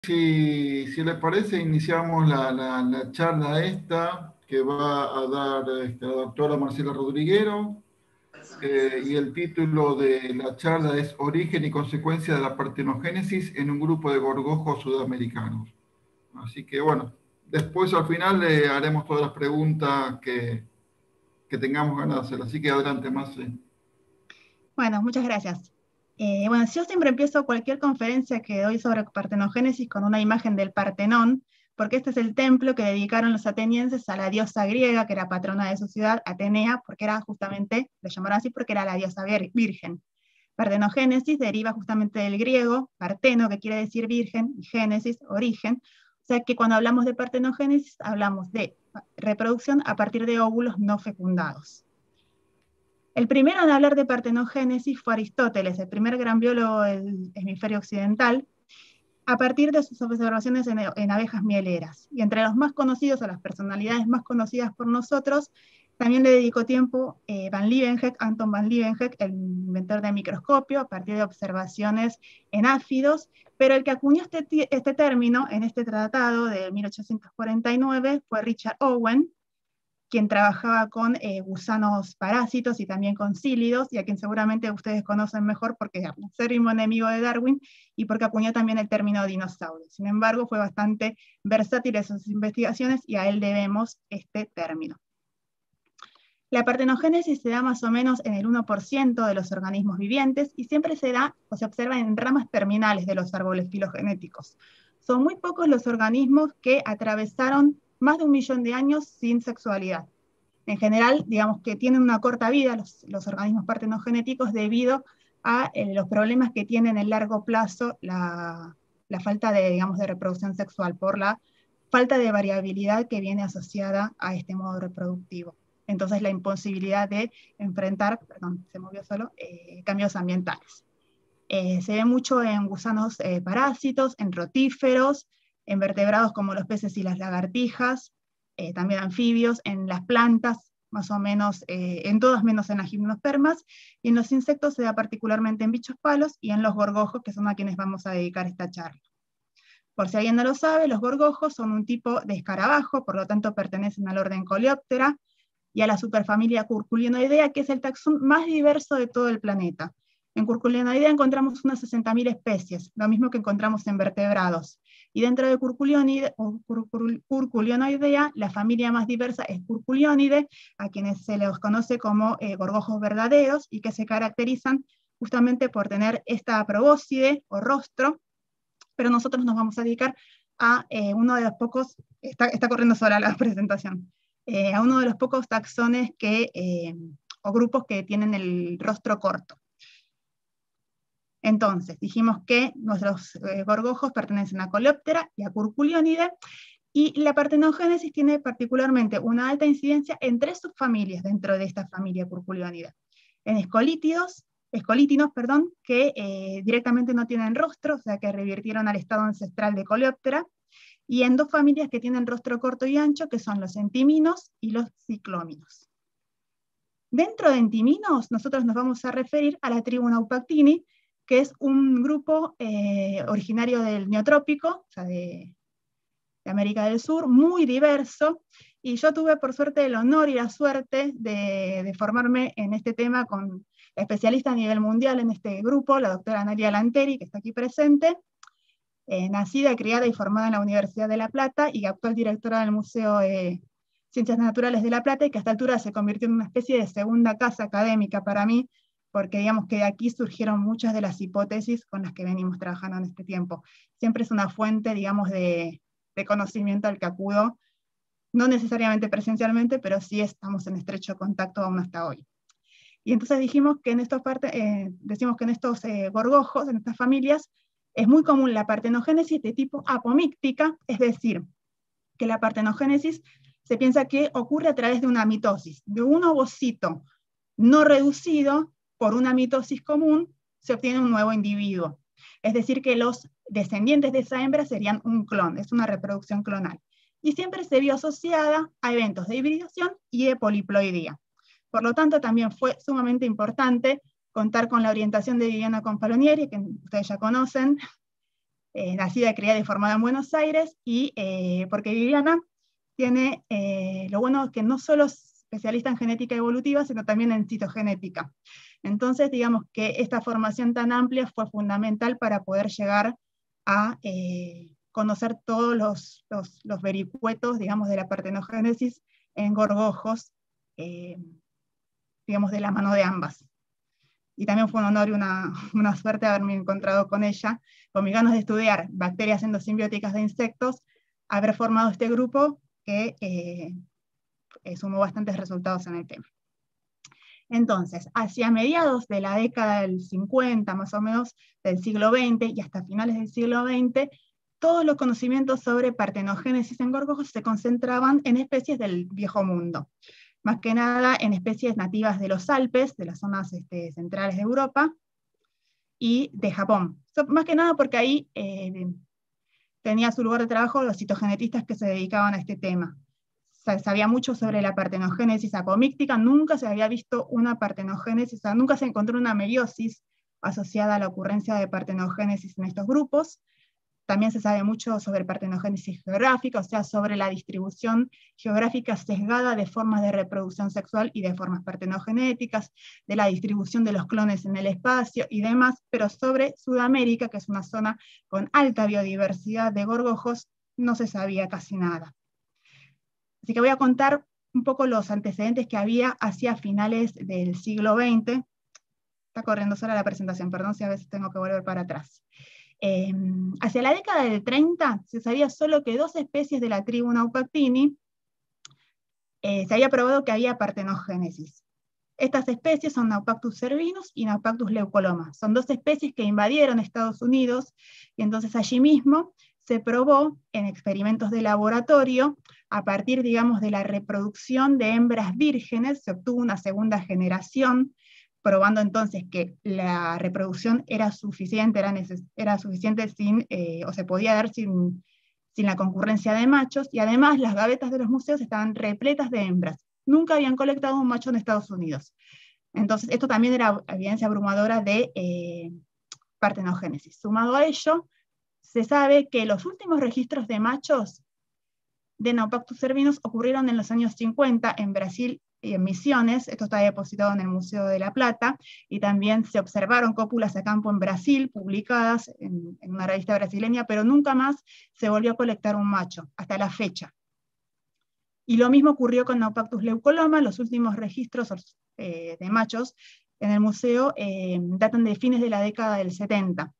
Si le parece, iniciamos la charla esta que va a dar la doctora Marcela Rodriguero, y el título de la charla es Origen y consecuencia de la partenogénesis en un grupo de gorgojos sudamericanos. Así que bueno, después al final le haremos todas las preguntas que tengamos ganas de hacer. Así que adelante, Marce. Bueno, muchas gracias. Bueno, yo siempre empiezo cualquier conferencia que doy sobre partenogénesis con una imagen del Partenón, porque este es el templo que dedicaron los atenienses a la diosa griega, que era patrona de su ciudad, Atenea, porque era justamente, le llamaron así porque era la diosa virgen. Partenogénesis deriva justamente del griego, parteno, que quiere decir virgen, y génesis, origen. O sea que cuando hablamos de partenogénesis, hablamos de reproducción a partir de óvulos no fecundados. El primero en hablar de partenogénesis fue Aristóteles, el primer gran biólogo del hemisferio occidental, a partir de sus observaciones en abejas mieleras. Y entre los más conocidos, o las personalidades más conocidas por nosotros, también le dedicó tiempo Van Leeuwenhoek, Anton Van Leeuwenhoek, el inventor del microscopio, a partir de observaciones en áfidos, pero el que acuñó este término en este tratado de 1849 fue Richard Owen, quien trabajaba con gusanos parásitos y también con cílidos, y a quien seguramente ustedes conocen mejor porque es un acérrimo enemigo de Darwin y porque acuñó también el término dinosaurio. Sin embargo, fue bastante versátil en sus investigaciones y a él debemos este término. La partenogénesis se da más o menos en el 1% de los organismos vivientes y siempre se da o se observa en ramas terminales de los árboles filogenéticos. Son muy pocos los organismos que atravesaron más de 1 millón de años sin sexualidad. En general, digamos que tienen una corta vida los organismos partenogenéticos debido a los problemas que tienen en el largo plazo la falta de, digamos, de reproducción sexual por la falta de variabilidad que viene asociada a este modo reproductivo. Entonces, la imposibilidad de enfrentar, perdón, se movió solo, cambios ambientales. Se ve mucho en gusanos parásitos, en rotíferos, en vertebrados como los peces y las lagartijas, también anfibios, en las plantas, más o menos, en todas menos en las gimnospermas, y en los insectos se da particularmente en bichos palos y en los gorgojos, que son a quienes vamos a dedicar esta charla. Por si alguien no lo sabe, los gorgojos son un tipo de escarabajo, por lo tanto pertenecen al orden Coleoptera y a la superfamilia Curculionoidea, que es el taxón más diverso de todo el planeta. En Curculionoidea encontramos unas 60.000 especies, lo mismo que encontramos en vertebrados. Y dentro de Curculionoidea, la familia más diversa es Curculionidae, a quienes se los conoce como gorgojos verdaderos y que se caracterizan justamente por tener esta probóscide o rostro, pero nosotros nos vamos a dedicar a uno de los pocos, está corriendo sola la presentación, a uno de los pocos taxones o grupos que tienen el rostro corto. Entonces, dijimos que nuestros gorgojos pertenecen a Coleoptera y a Curculionidae, y la partenogénesis tiene particularmente una alta incidencia en 3 subfamilias dentro de esta familia Curculionidae. En escolítidos, que directamente no tienen rostro, o sea que revirtieron al estado ancestral de Coleoptera, y en 2 familias que tienen rostro corto y ancho, que son los entiminos y los ciclóminos. Dentro de entiminos, nosotros nos vamos a referir a la tribu Naupactini, que es un grupo originario del Neotrópico, o sea, de América del Sur, muy diverso, y yo tuve por suerte el honor y la suerte de formarme en este tema con especialista a nivel mundial en este grupo, la doctora Nadia Lanteri, que está aquí presente, nacida, criada y formada en la Universidad de La Plata y actual directora del Museo de Ciencias Naturales de La Plata, y que a esta altura se convirtió en una especie de segunda casa académica para mí, porque digamos que de aquí surgieron muchas de las hipótesis con las que venimos trabajando en este tiempo. Siempre es una fuente, digamos, de conocimiento al que acudo, no necesariamente presencialmente, pero sí estamos en estrecho contacto aún hasta hoy. Y entonces decimos que en estos gorgojos, en estas familias, es muy común la partenogénesis de tipo apomíctica, es decir, que la partenogénesis se piensa que ocurre a través de una mitosis, de un ovocito no reducido por una mitosis común, se obtiene un nuevo individuo. Es decir, que los descendientes de esa hembra serían un clon, es una reproducción clonal. Y siempre se vio asociada a eventos de hibridación y de poliploidía. Por lo tanto, también fue sumamente importante contar con la orientación de Viviana Confalonieri, que ustedes ya conocen, nacida, criada y formada en Buenos Aires, y porque Viviana tiene lo bueno que no solo es especialista en genética evolutiva, sino también en citogenética. Entonces, digamos que esta formación tan amplia fue fundamental para poder llegar a conocer todos los vericuetos, digamos, de la partenogénesis en gorgojos, digamos, de la mano de ambas. Y también fue un honor y una suerte haberme encontrado con ella, con mis ganas de estudiar bacterias endosimbióticas de insectos, haber formado este grupo que sumó bastantes resultados en el tema. Entonces, hacia mediados de la década del 50, más o menos, del siglo XX, y hasta finales del siglo XX, todos los conocimientos sobre partenogénesis en gorgojos se concentraban en especies del Viejo Mundo, más que nada en especies nativas de los Alpes, de las zonas centrales de Europa, y de Japón. Más que nada porque ahí tenía su lugar de trabajo los citogenetistas que se dedicaban a este tema. Sabía mucho sobre la partenogénesis apomíctica, nunca se había visto una partenogénesis, o sea, nunca se encontró una meiosis asociada a la ocurrencia de partenogénesis en estos grupos. También se sabe mucho sobre partenogénesis geográfica, o sea, sobre la distribución geográfica sesgada de formas de reproducción sexual y de formas partenogenéticas, de la distribución de los clones en el espacio y demás, pero sobre Sudamérica, que es una zona con alta biodiversidad de gorgojos, no se sabía casi nada. Así que voy a contar un poco los antecedentes que había hacia finales del siglo XX. Está corriendo sola la presentación, perdón si a veces tengo que volver para atrás. Hacia la década del 30 se sabía solo que 2 especies de la tribu Naupactini se había probado que había partenogénesis. Estas especies son Naupactus cervinus y Naupactus leucoloma. Son 2 especies que invadieron Estados Unidos, y entonces allí mismo se probó en experimentos de laboratorio, a partir, digamos, de la reproducción de hembras vírgenes, se obtuvo una segunda generación, probando entonces que la reproducción era suficiente, era suficiente o se podía dar sin la concurrencia de machos, y además las gavetas de los museos estaban repletas de hembras. Nunca habían colectado un macho en Estados Unidos. Entonces, esto también era evidencia abrumadora de partenogénesis. Sumado a ello, se sabe que los últimos registros de machos de Naupactus cervinus ocurrieron en los años 50 en Brasil y en Misiones. Esto está depositado en el Museo de La Plata, y también se observaron cópulas a campo en Brasil, publicadas en una revista brasileña, pero nunca más se volvió a colectar un macho, hasta la fecha. Y lo mismo ocurrió con Naupactus leucoloma. Los últimos registros de machos en el museo datan de fines de la década del 70.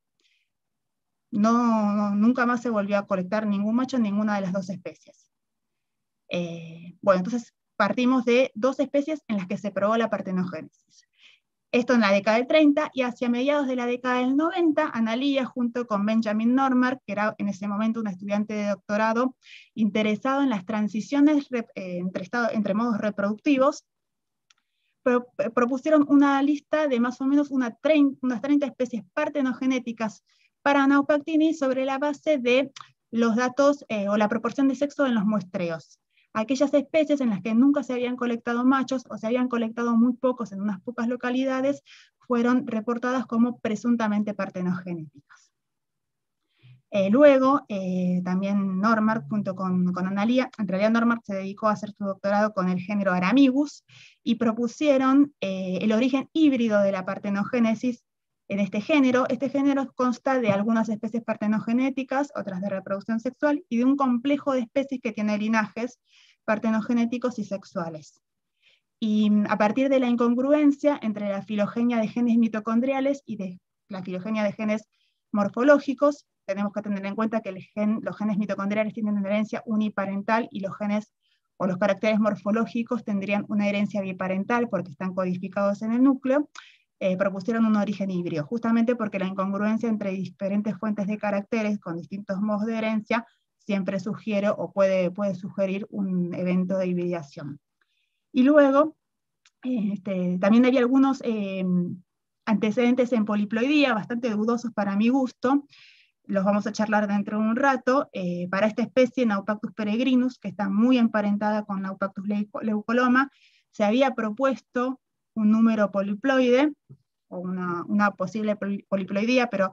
Nunca más se volvió a colectar ningún macho en ninguna de las 2 especies. Bueno, entonces partimos de 2 especies en las que se probó la partenogénesis. Esto en la década del 30, y hacia mediados de la década del 90, Analía, junto con Benjamin Normark, que era en ese momento un estudiante de doctorado interesado en las transiciones entre modos reproductivos, propusieron una lista de más o menos unas 30 especies partenogenéticas para Naupactini sobre la base de los datos o la proporción de sexo en los muestreos. Aquellas especies en las que nunca se habían colectado machos o se habían colectado muy pocos en unas pocas localidades fueron reportadas como presuntamente partenogenéticas. Luego, también Normark, junto con Analía, en realidad Normark se dedicó a hacer su doctorado con el género Aramibus, y propusieron el origen híbrido de la partenogénesis en este género. Este género consta de algunas especies partenogenéticas, otras de reproducción sexual, y de un complejo de especies que tiene linajes partenogenéticos y sexuales. Y a partir de la incongruencia entre la filogenia de genes mitocondriales y de la filogenia de genes morfológicos, tenemos que tener en cuenta que los genes mitocondriales tienen una herencia uniparental, y los genes o los caracteres morfológicos tendrían una herencia biparental porque están codificados en el núcleo. Propusieron un origen híbrido, justamente porque la incongruencia entre diferentes fuentes de caracteres con distintos modos de herencia siempre sugiere o puede sugerir un evento de hibridación. Y luego, también había algunos antecedentes en poliploidía, bastante dudosos para mi gusto. Los vamos a charlar dentro de un rato. Para esta especie, Naupactus peregrinus, que está muy emparentada con Naupactus leucoloma, se había propuesto un número poliploide, o una posible poliploidía, pero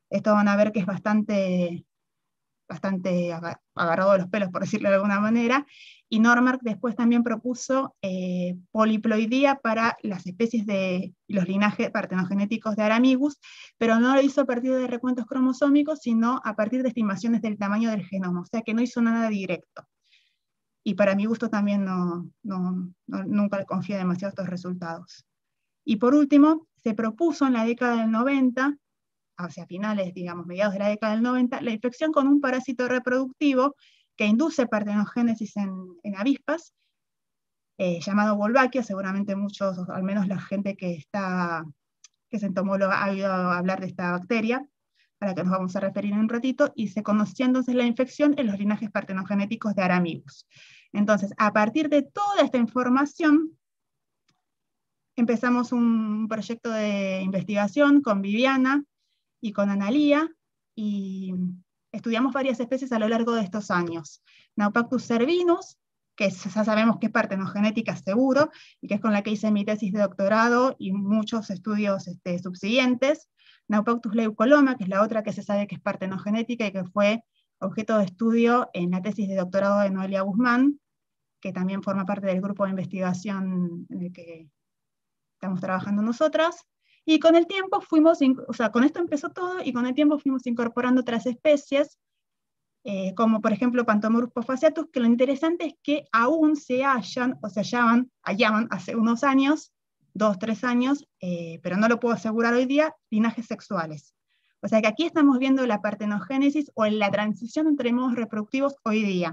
Esto van a ver que es bastante agarrado de los pelos, por decirlo de alguna manera, y Normark después también propuso poliploidía para las especies de los linajes partenogenéticos de Aramibus, pero no lo hizo a partir de recuentos cromosómicos, sino a partir de estimaciones del tamaño del genoma, o sea que no hizo nada directo. Y para mi gusto también nunca le confié demasiado a estos resultados. Y por último, se propuso en la década del 90, hacia finales, digamos, mediados de la década del 90, la infección con un parásito reproductivo que induce partenogénesis en avispas, llamado Wolbachia. Seguramente muchos, o al menos la gente que es entomóloga, ha oído hablar de esta bacteria, a la que nos vamos a referir en un ratito, y se conocía entonces la infección en los linajes partenogenéticos de Aramibus. Entonces, a partir de toda esta información, empezamos un proyecto de investigación con Viviana y con Analía, y estudiamos varias especies a lo largo de estos años. Naupactus cervinus, que ya sabemos que es partenogenética seguro, y que es con la que hice mi tesis de doctorado y muchos estudios subsiguientes. Naupactus leucoloma, que es la otra que se sabe que es partenogenética y que fue objeto de estudio en la tesis de doctorado de Noelia Guzmán, que también forma parte del grupo de investigación en el que estamos trabajando nosotras. Y con el tiempo con esto empezó todo, y con el tiempo fuimos incorporando otras especies, como por ejemplo Pantomorus fasciatus, que lo interesante es que aún se hallaban hace unos años, 2, 3 años, pero no lo puedo asegurar hoy día, linajes sexuales. O sea que aquí estamos viendo la partenogénesis o la transición entre modos reproductivos hoy día.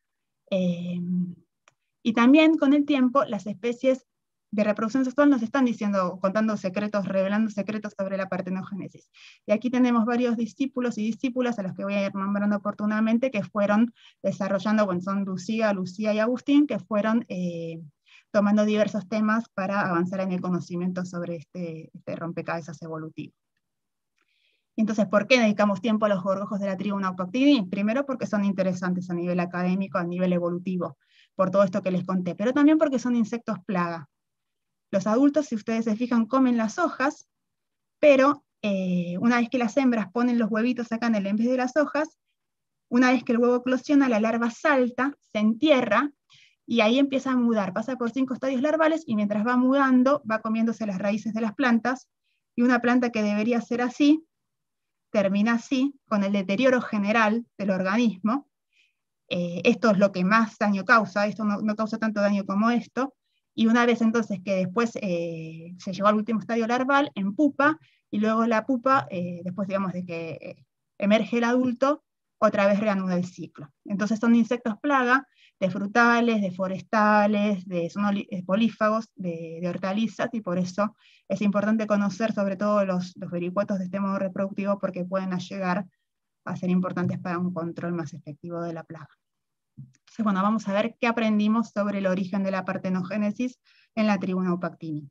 Y también con el tiempo las especies de reproducción sexual nos están contando secretos, revelando secretos sobre la partenogénesis. Y aquí tenemos varios discípulos y discípulas a los que voy a ir nombrando oportunamente, que fueron desarrollando, bueno, son Lucía y Agustín, que fueron tomando diversos temas para avanzar en el conocimiento sobre este rompecabezas evolutivo. Entonces, ¿por qué dedicamos tiempo a los gorgojos de la tribu Naupactini? Primero porque son interesantes a nivel académico, a nivel evolutivo, por todo esto que les conté, pero también porque son insectos plaga. Los adultos, si ustedes se fijan, comen las hojas, pero una vez que las hembras ponen los huevitos acá en el envés de las hojas, una vez que el huevo eclosiona, la larva salta, se entierra, y ahí empieza a mudar, pasa por 5 estadios larvales, y mientras va mudando, va comiéndose las raíces de las plantas, y una planta que debería ser así, termina así, con el deterioro general del organismo. Esto es lo que más daño causa, esto no causa tanto daño como esto, y una vez entonces que después se llegó al último estadio larval, en pupa, y luego la pupa, después digamos de que emerge el adulto, otra vez reanuda el ciclo. Entonces son insectos plaga de frutales, de forestales, son polífagos, de hortalizas, y por eso es importante conocer sobre todo los vericuetos de este modo reproductivo, porque pueden llegar a ser importantes para un control más efectivo de la plaga. Entonces, bueno, vamos a ver qué aprendimos sobre el origen de la partenogénesis en la tribu Naupactini.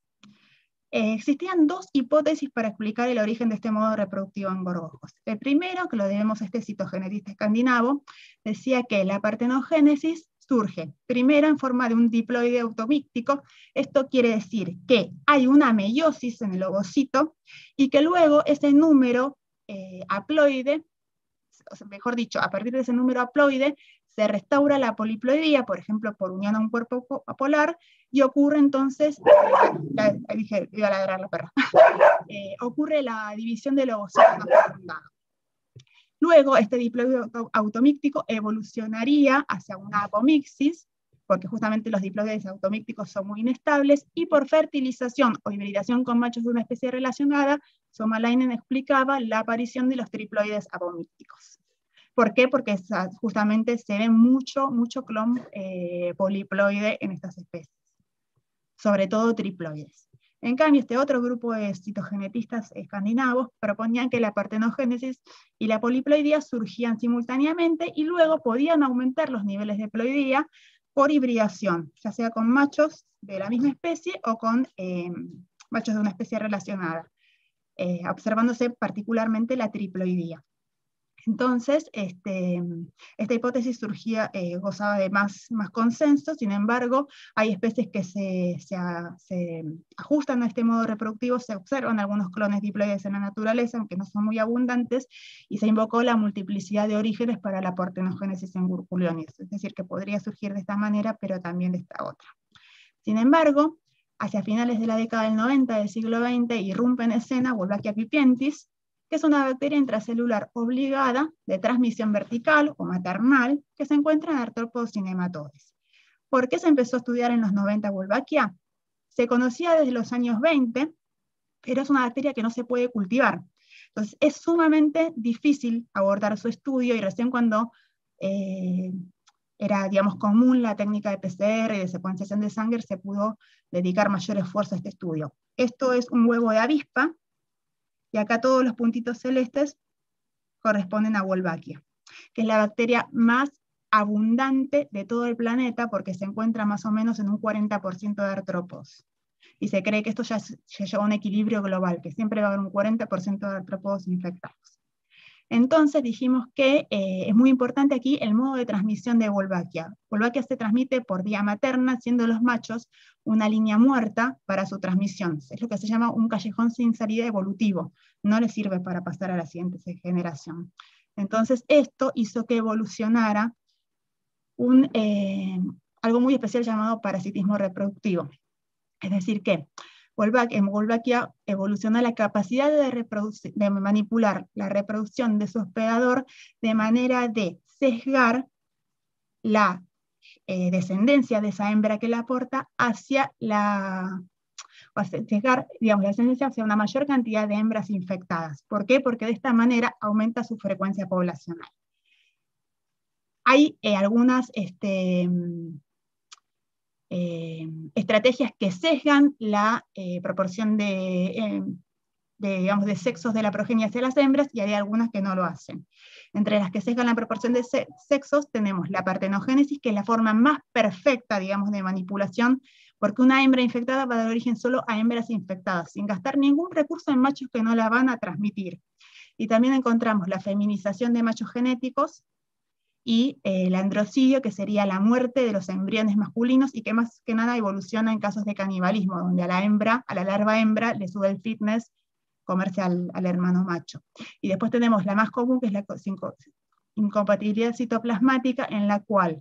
Existían 2 hipótesis para explicar el origen de este modo reproductivo en gorgojos. El primero, que lo debemos a este citogenetista escandinavo, decía que la partenogénesis surge primero en forma de un diploide automíctico. Esto quiere decir que hay una meiosis en el ovocito, y que luego ese número haploide, o sea, mejor dicho, a partir de ese número haploide, se restaura la poliploidía, por ejemplo, por unión a un cuerpo apolar, y ocurre entonces, dije, iba a ladrar la perra, ocurre la división del ovocito no fecundado. Luego, este diploide automíctico evolucionaría hacia una apomixis, porque justamente los diploides automícticos son muy inestables, y por fertilización o hibridación con machos de una especie relacionada, Somalainen explicaba la aparición de los triploides apomícticos. ¿Por qué? Porque justamente se ve mucho clon poliploide en estas especies, sobre todo triploides. En cambio, este otro grupo de citogenetistas escandinavos proponían que la partenogénesis y la poliploidía surgían simultáneamente, y luego podían aumentar los niveles de ploidía por hibridación, ya sea con machos de la misma especie o con machos de una especie relacionada, observándose particularmente la triploidía. Entonces, esta hipótesis surgía, gozaba de más consenso. Sin embargo, hay especies que se ajustan a este modo reproductivo, se observan algunos clones diploides en la naturaleza, aunque no son muy abundantes, y se invocó la multiplicidad de orígenes para la partenogénesis en Gurkuliones, es decir, que podría surgir de esta manera, pero también de esta otra. Sin embargo, hacia finales de la década del 90 del siglo XX, irrumpe en escena Wolbachia pipientis, que es una bacteria intracelular obligada de transmisión vertical o maternal que se encuentra en artrópodos y nematodes. ¿Por qué se empezó a estudiar en los 90 Wolbachia? Se conocía desde los años 20, pero es una bacteria que no se puede cultivar. Entonces es sumamente difícil abordar su estudio, y recién cuando era, digamos, común la técnica de PCR y de secuenciación de sangre, se pudo dedicar mayor esfuerzo a este estudio. Esto es un huevo de avispa, y acá todos los puntitos celestes corresponden a Wolbachia, que es la bacteria más abundante de todo el planeta, porque se encuentra más o menos en un 40% de artrópodos. Y se cree que esto ya llegó a un equilibrio global, que siempre va a haber un 40% de artrópodos infectados. Entonces dijimos que es muy importante aquí el modo de transmisión de Wolbachia. Wolbachia se transmite por vía materna, siendo los machos una línea muerta para su transmisión. Es lo que se llama un callejón sin salida evolutivo. No le sirve para pasar a la siguiente generación. Entonces esto hizo que evolucionara algo muy especial llamado parasitismo reproductivo. Es decir que en Wolbachia evoluciona la capacidad de manipular la reproducción de su hospedador de manera de sesgar la descendencia de esa hembra que la aporta hacia sesgar, digamos, la descendencia hacia una mayor cantidad de hembras infectadas. ¿Por qué? Porque de esta manera aumenta su frecuencia poblacional. Hay algunas estrategias que sesgan la proporción digamos, de sexos de la progenie hacia las hembras, y hay algunas que no lo hacen. Entre las que sesgan la proporción de sexos tenemos la partenogénesis, que es la forma más perfecta, digamos, de manipulación, porque una hembra infectada va a dar origen solo a hembras infectadas, sin gastar ningún recurso en machos que no la van a transmitir. Y también encontramos la feminización de machos genéticos, y el androcidio, que sería la muerte de los embriones masculinos, y que más que nada evoluciona en casos de canibalismo, donde a la larva hembra le sube el fitness comerse al hermano macho. Y después tenemos la más común, que es la incompatibilidad citoplasmática, en la cual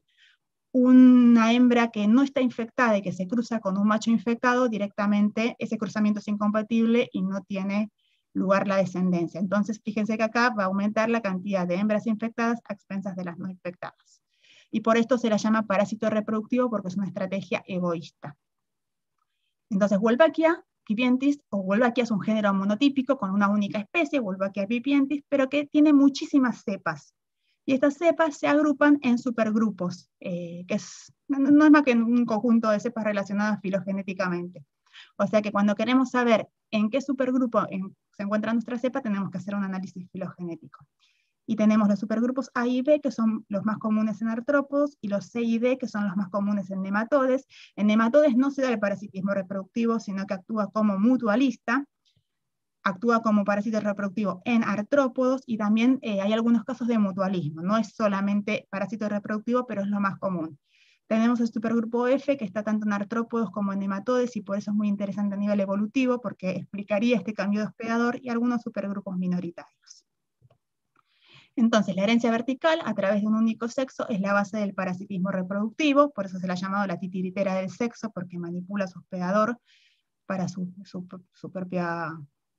una hembra que no está infectada y que se cruza con un macho infectado, directamente ese cruzamiento es incompatible y no tiene lugar la descendencia. Entonces, fíjense que acá va a aumentar la cantidad de hembras infectadas a expensas de las no infectadas. Y por esto se la llama parásito reproductivo, porque es una estrategia egoísta. Entonces, Wolbachia pipientis, o Wolbachia, es un género monotípico con una única especie, Wolbachia pipientis, pero que tiene muchísimas cepas. Y estas cepas se agrupan en supergrupos, que no es más que un conjunto de cepas relacionadas filogenéticamente. O sea que cuando queremos saber en qué supergrupo se encuentra nuestra cepa, tenemos que hacer un análisis filogenético. Y tenemos los supergrupos A y B, que son los más comunes en artrópodos, y los C y D, que son los más comunes en nematodes. En nematodes no se da el parasitismo reproductivo, sino que actúa como mutualista, actúa como parásito reproductivo en artrópodos, y también hay algunos casos de mutualismo. No es solamente parásito reproductivo, pero es lo más común. Tenemos el supergrupo F, que está tanto en artrópodos como en nematodes, y por eso es muy interesante a nivel evolutivo, porque explicaría este cambio de hospedador y algunos supergrupos minoritarios. Entonces, la herencia vertical a través de un único sexo es la base del parasitismo reproductivo, por eso se la ha llamado la titiritera del sexo, porque manipula a su hospedador para su propia...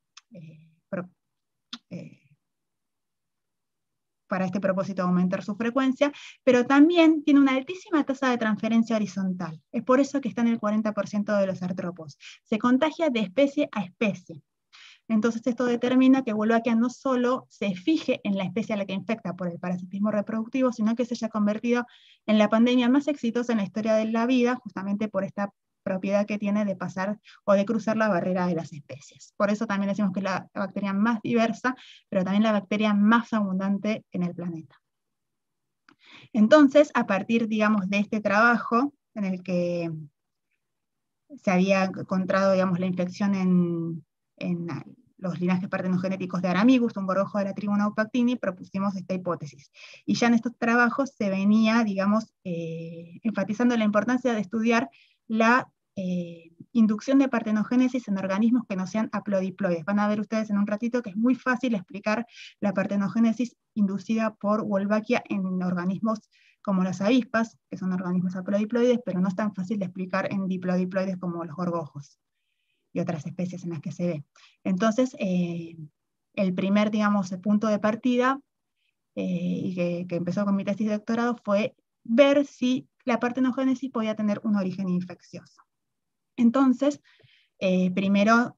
para este propósito aumentar su frecuencia, pero también tiene una altísima tasa de transferencia horizontal. Es por eso que está en el 40% de los artrópodos. Se contagia de especie a especie. Entonces esto determina que Wolbachia no solo se fije en la especie a la que infecta por el parasitismo reproductivo, sino que se haya convertido en la pandemia más exitosa en la historia de la vida, justamente por esta propiedad que tiene de pasar o de cruzar la barrera de las especies. Por eso también decimos que es la bacteria más diversa, pero también la bacteria más abundante en el planeta. Entonces, a partir, digamos, de este trabajo, en el que se había encontrado, digamos, la infección en los linajes partenogenéticos de Aramigus, un gorgojo de la tribu Naupactini, propusimos esta hipótesis. Y ya en estos trabajos se venía, digamos, enfatizando la importancia de estudiar la inducción de partenogénesis en organismos que no sean haplodiploides. Van a ver ustedes en un ratito que es muy fácil explicar la partenogénesis inducida por Wolbachia en organismos como las avispas, que son organismos haplodiploides, pero no es tan fácil de explicar en diplodiploides como los gorgojos y otras especies en las que se ve. Entonces, el primer, digamos, punto de partida, y que empezó con mi tesis de doctorado, fue ver si la partenogénesis podía tener un origen infeccioso. Entonces, primero,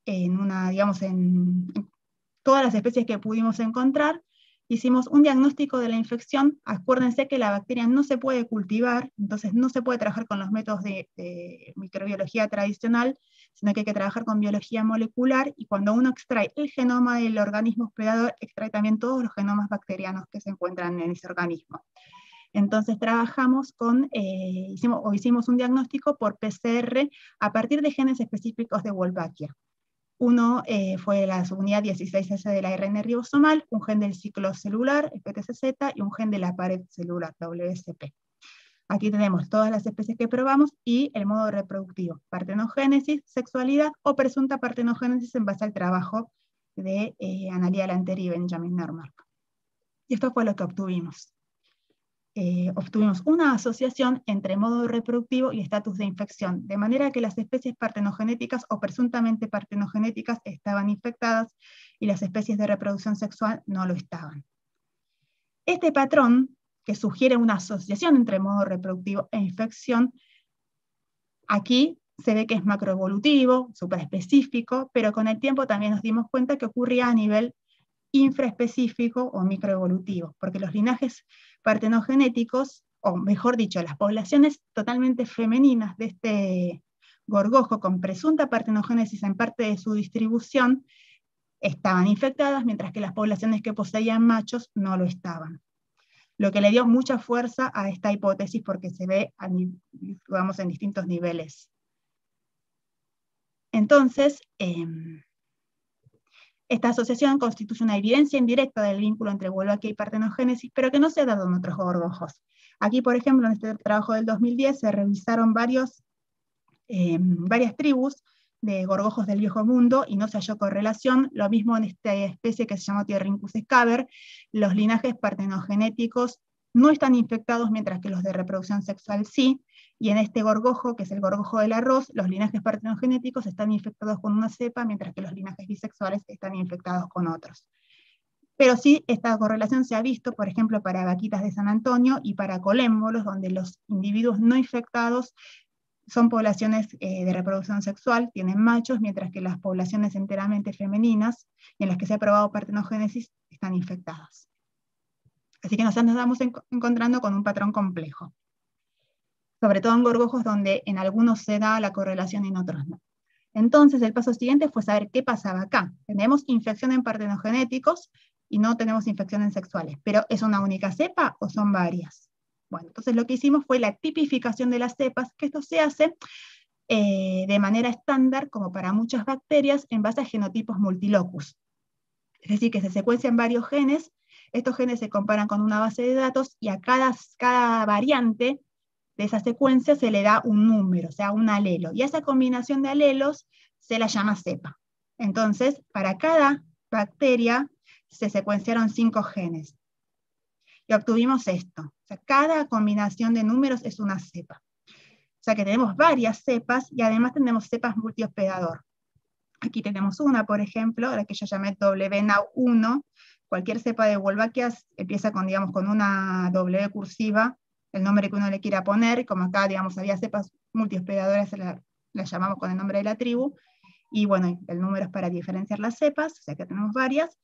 en todas las especies que pudimos encontrar, hicimos un diagnóstico de la infección. Acuérdense que la bacteria no se puede cultivar, entonces no se puede trabajar con los métodos de microbiología tradicional, sino que hay que trabajar con biología molecular, y cuando uno extrae el genoma del organismo hospedador, extrae también todos los genomas bacterianos que se encuentran en ese organismo. Entonces trabajamos hicimos un diagnóstico por PCR a partir de genes específicos de Wolbachia. Uno fue la subunidad 16S del ARN ribosomal, un gen del ciclo celular, PTCZ, y un gen de la pared celular, WSP. Aquí tenemos todas las especies que probamos y el modo reproductivo, partenogénesis, sexualidad o presunta partenogénesis en base al trabajo de Analia Lanteri y Benjamin Nermark. Y esto fue lo que obtuvimos. Obtuvimos una asociación entre modo reproductivo y estatus de infección, de manera que las especies partenogenéticas o presuntamente partenogenéticas estaban infectadas y las especies de reproducción sexual no lo estaban. Este patrón, que sugiere una asociación entre modo reproductivo e infección, aquí se ve que es macroevolutivo, superespecífico, pero con el tiempo también nos dimos cuenta que ocurría a nivel infraespecífico o microevolutivo, porque los linajes partenogenéticos, o mejor dicho, las poblaciones totalmente femeninas de este gorgojo con presunta partenogénesis en parte de su distribución, estaban infectadas, mientras que las poblaciones que poseían machos no lo estaban. Lo que le dio mucha fuerza a esta hipótesis porque se ve, digamos, en distintos niveles. Entonces, esta asociación constituye una evidencia indirecta del vínculo entre Wolbachia y partenogénesis, pero que no se ha dado en otros gorgojos. Aquí, por ejemplo, en este trabajo del 2010 se revisaron varias tribus de gorgojos del Viejo Mundo y no se halló correlación. Lo mismo en esta especie que se llama Tierrincus scaber, los linajes partenogenéticos no están infectados, mientras que los de reproducción sexual sí, y en este gorgojo, que es el gorgojo del arroz, los linajes partenogenéticos están infectados con una cepa, mientras que los linajes bisexuales están infectados con otros. Pero sí, esta correlación se ha visto, por ejemplo, para vaquitas de San Antonio y para colémbolos, donde los individuos no infectados son poblaciones de reproducción sexual, tienen machos, mientras que las poblaciones enteramente femeninas, en las que se ha probado partenogénesis, están infectadas. Así que nos estamos encontrando con un patrón complejo, sobre todo en gorgojos donde en algunos se da la correlación y en otros no. Entonces el paso siguiente fue saber qué pasaba acá. Tenemos infección en partenogenéticos y no tenemos infección en sexuales, pero ¿es una única cepa o son varias? Bueno, entonces lo que hicimos fue la tipificación de las cepas, que esto se hace de manera estándar, como para muchas bacterias, en base a genotipos multilocus. Es decir, que se secuencian varios genes, estos genes se comparan con una base de datos y a cada variante de esa secuencia se le da un número, o sea, un alelo, y a esa combinación de alelos se la llama cepa. Entonces, para cada bacteria se secuenciaron 5 genes, y obtuvimos esto. O sea, cada combinación de números es una cepa. O sea que tenemos varias cepas, y además tenemos cepas multihospedador. Aquí tenemos una, por ejemplo, la que yo llamé WNAU1. Cualquier cepa de Wolbachia empieza con, digamos, con una W cursiva, el nombre que uno le quiera poner, como acá, digamos, había cepas multihospedadoras, las llamamos con el nombre de la tribu, y bueno, el número es para diferenciar las cepas, o sea que tenemos varias,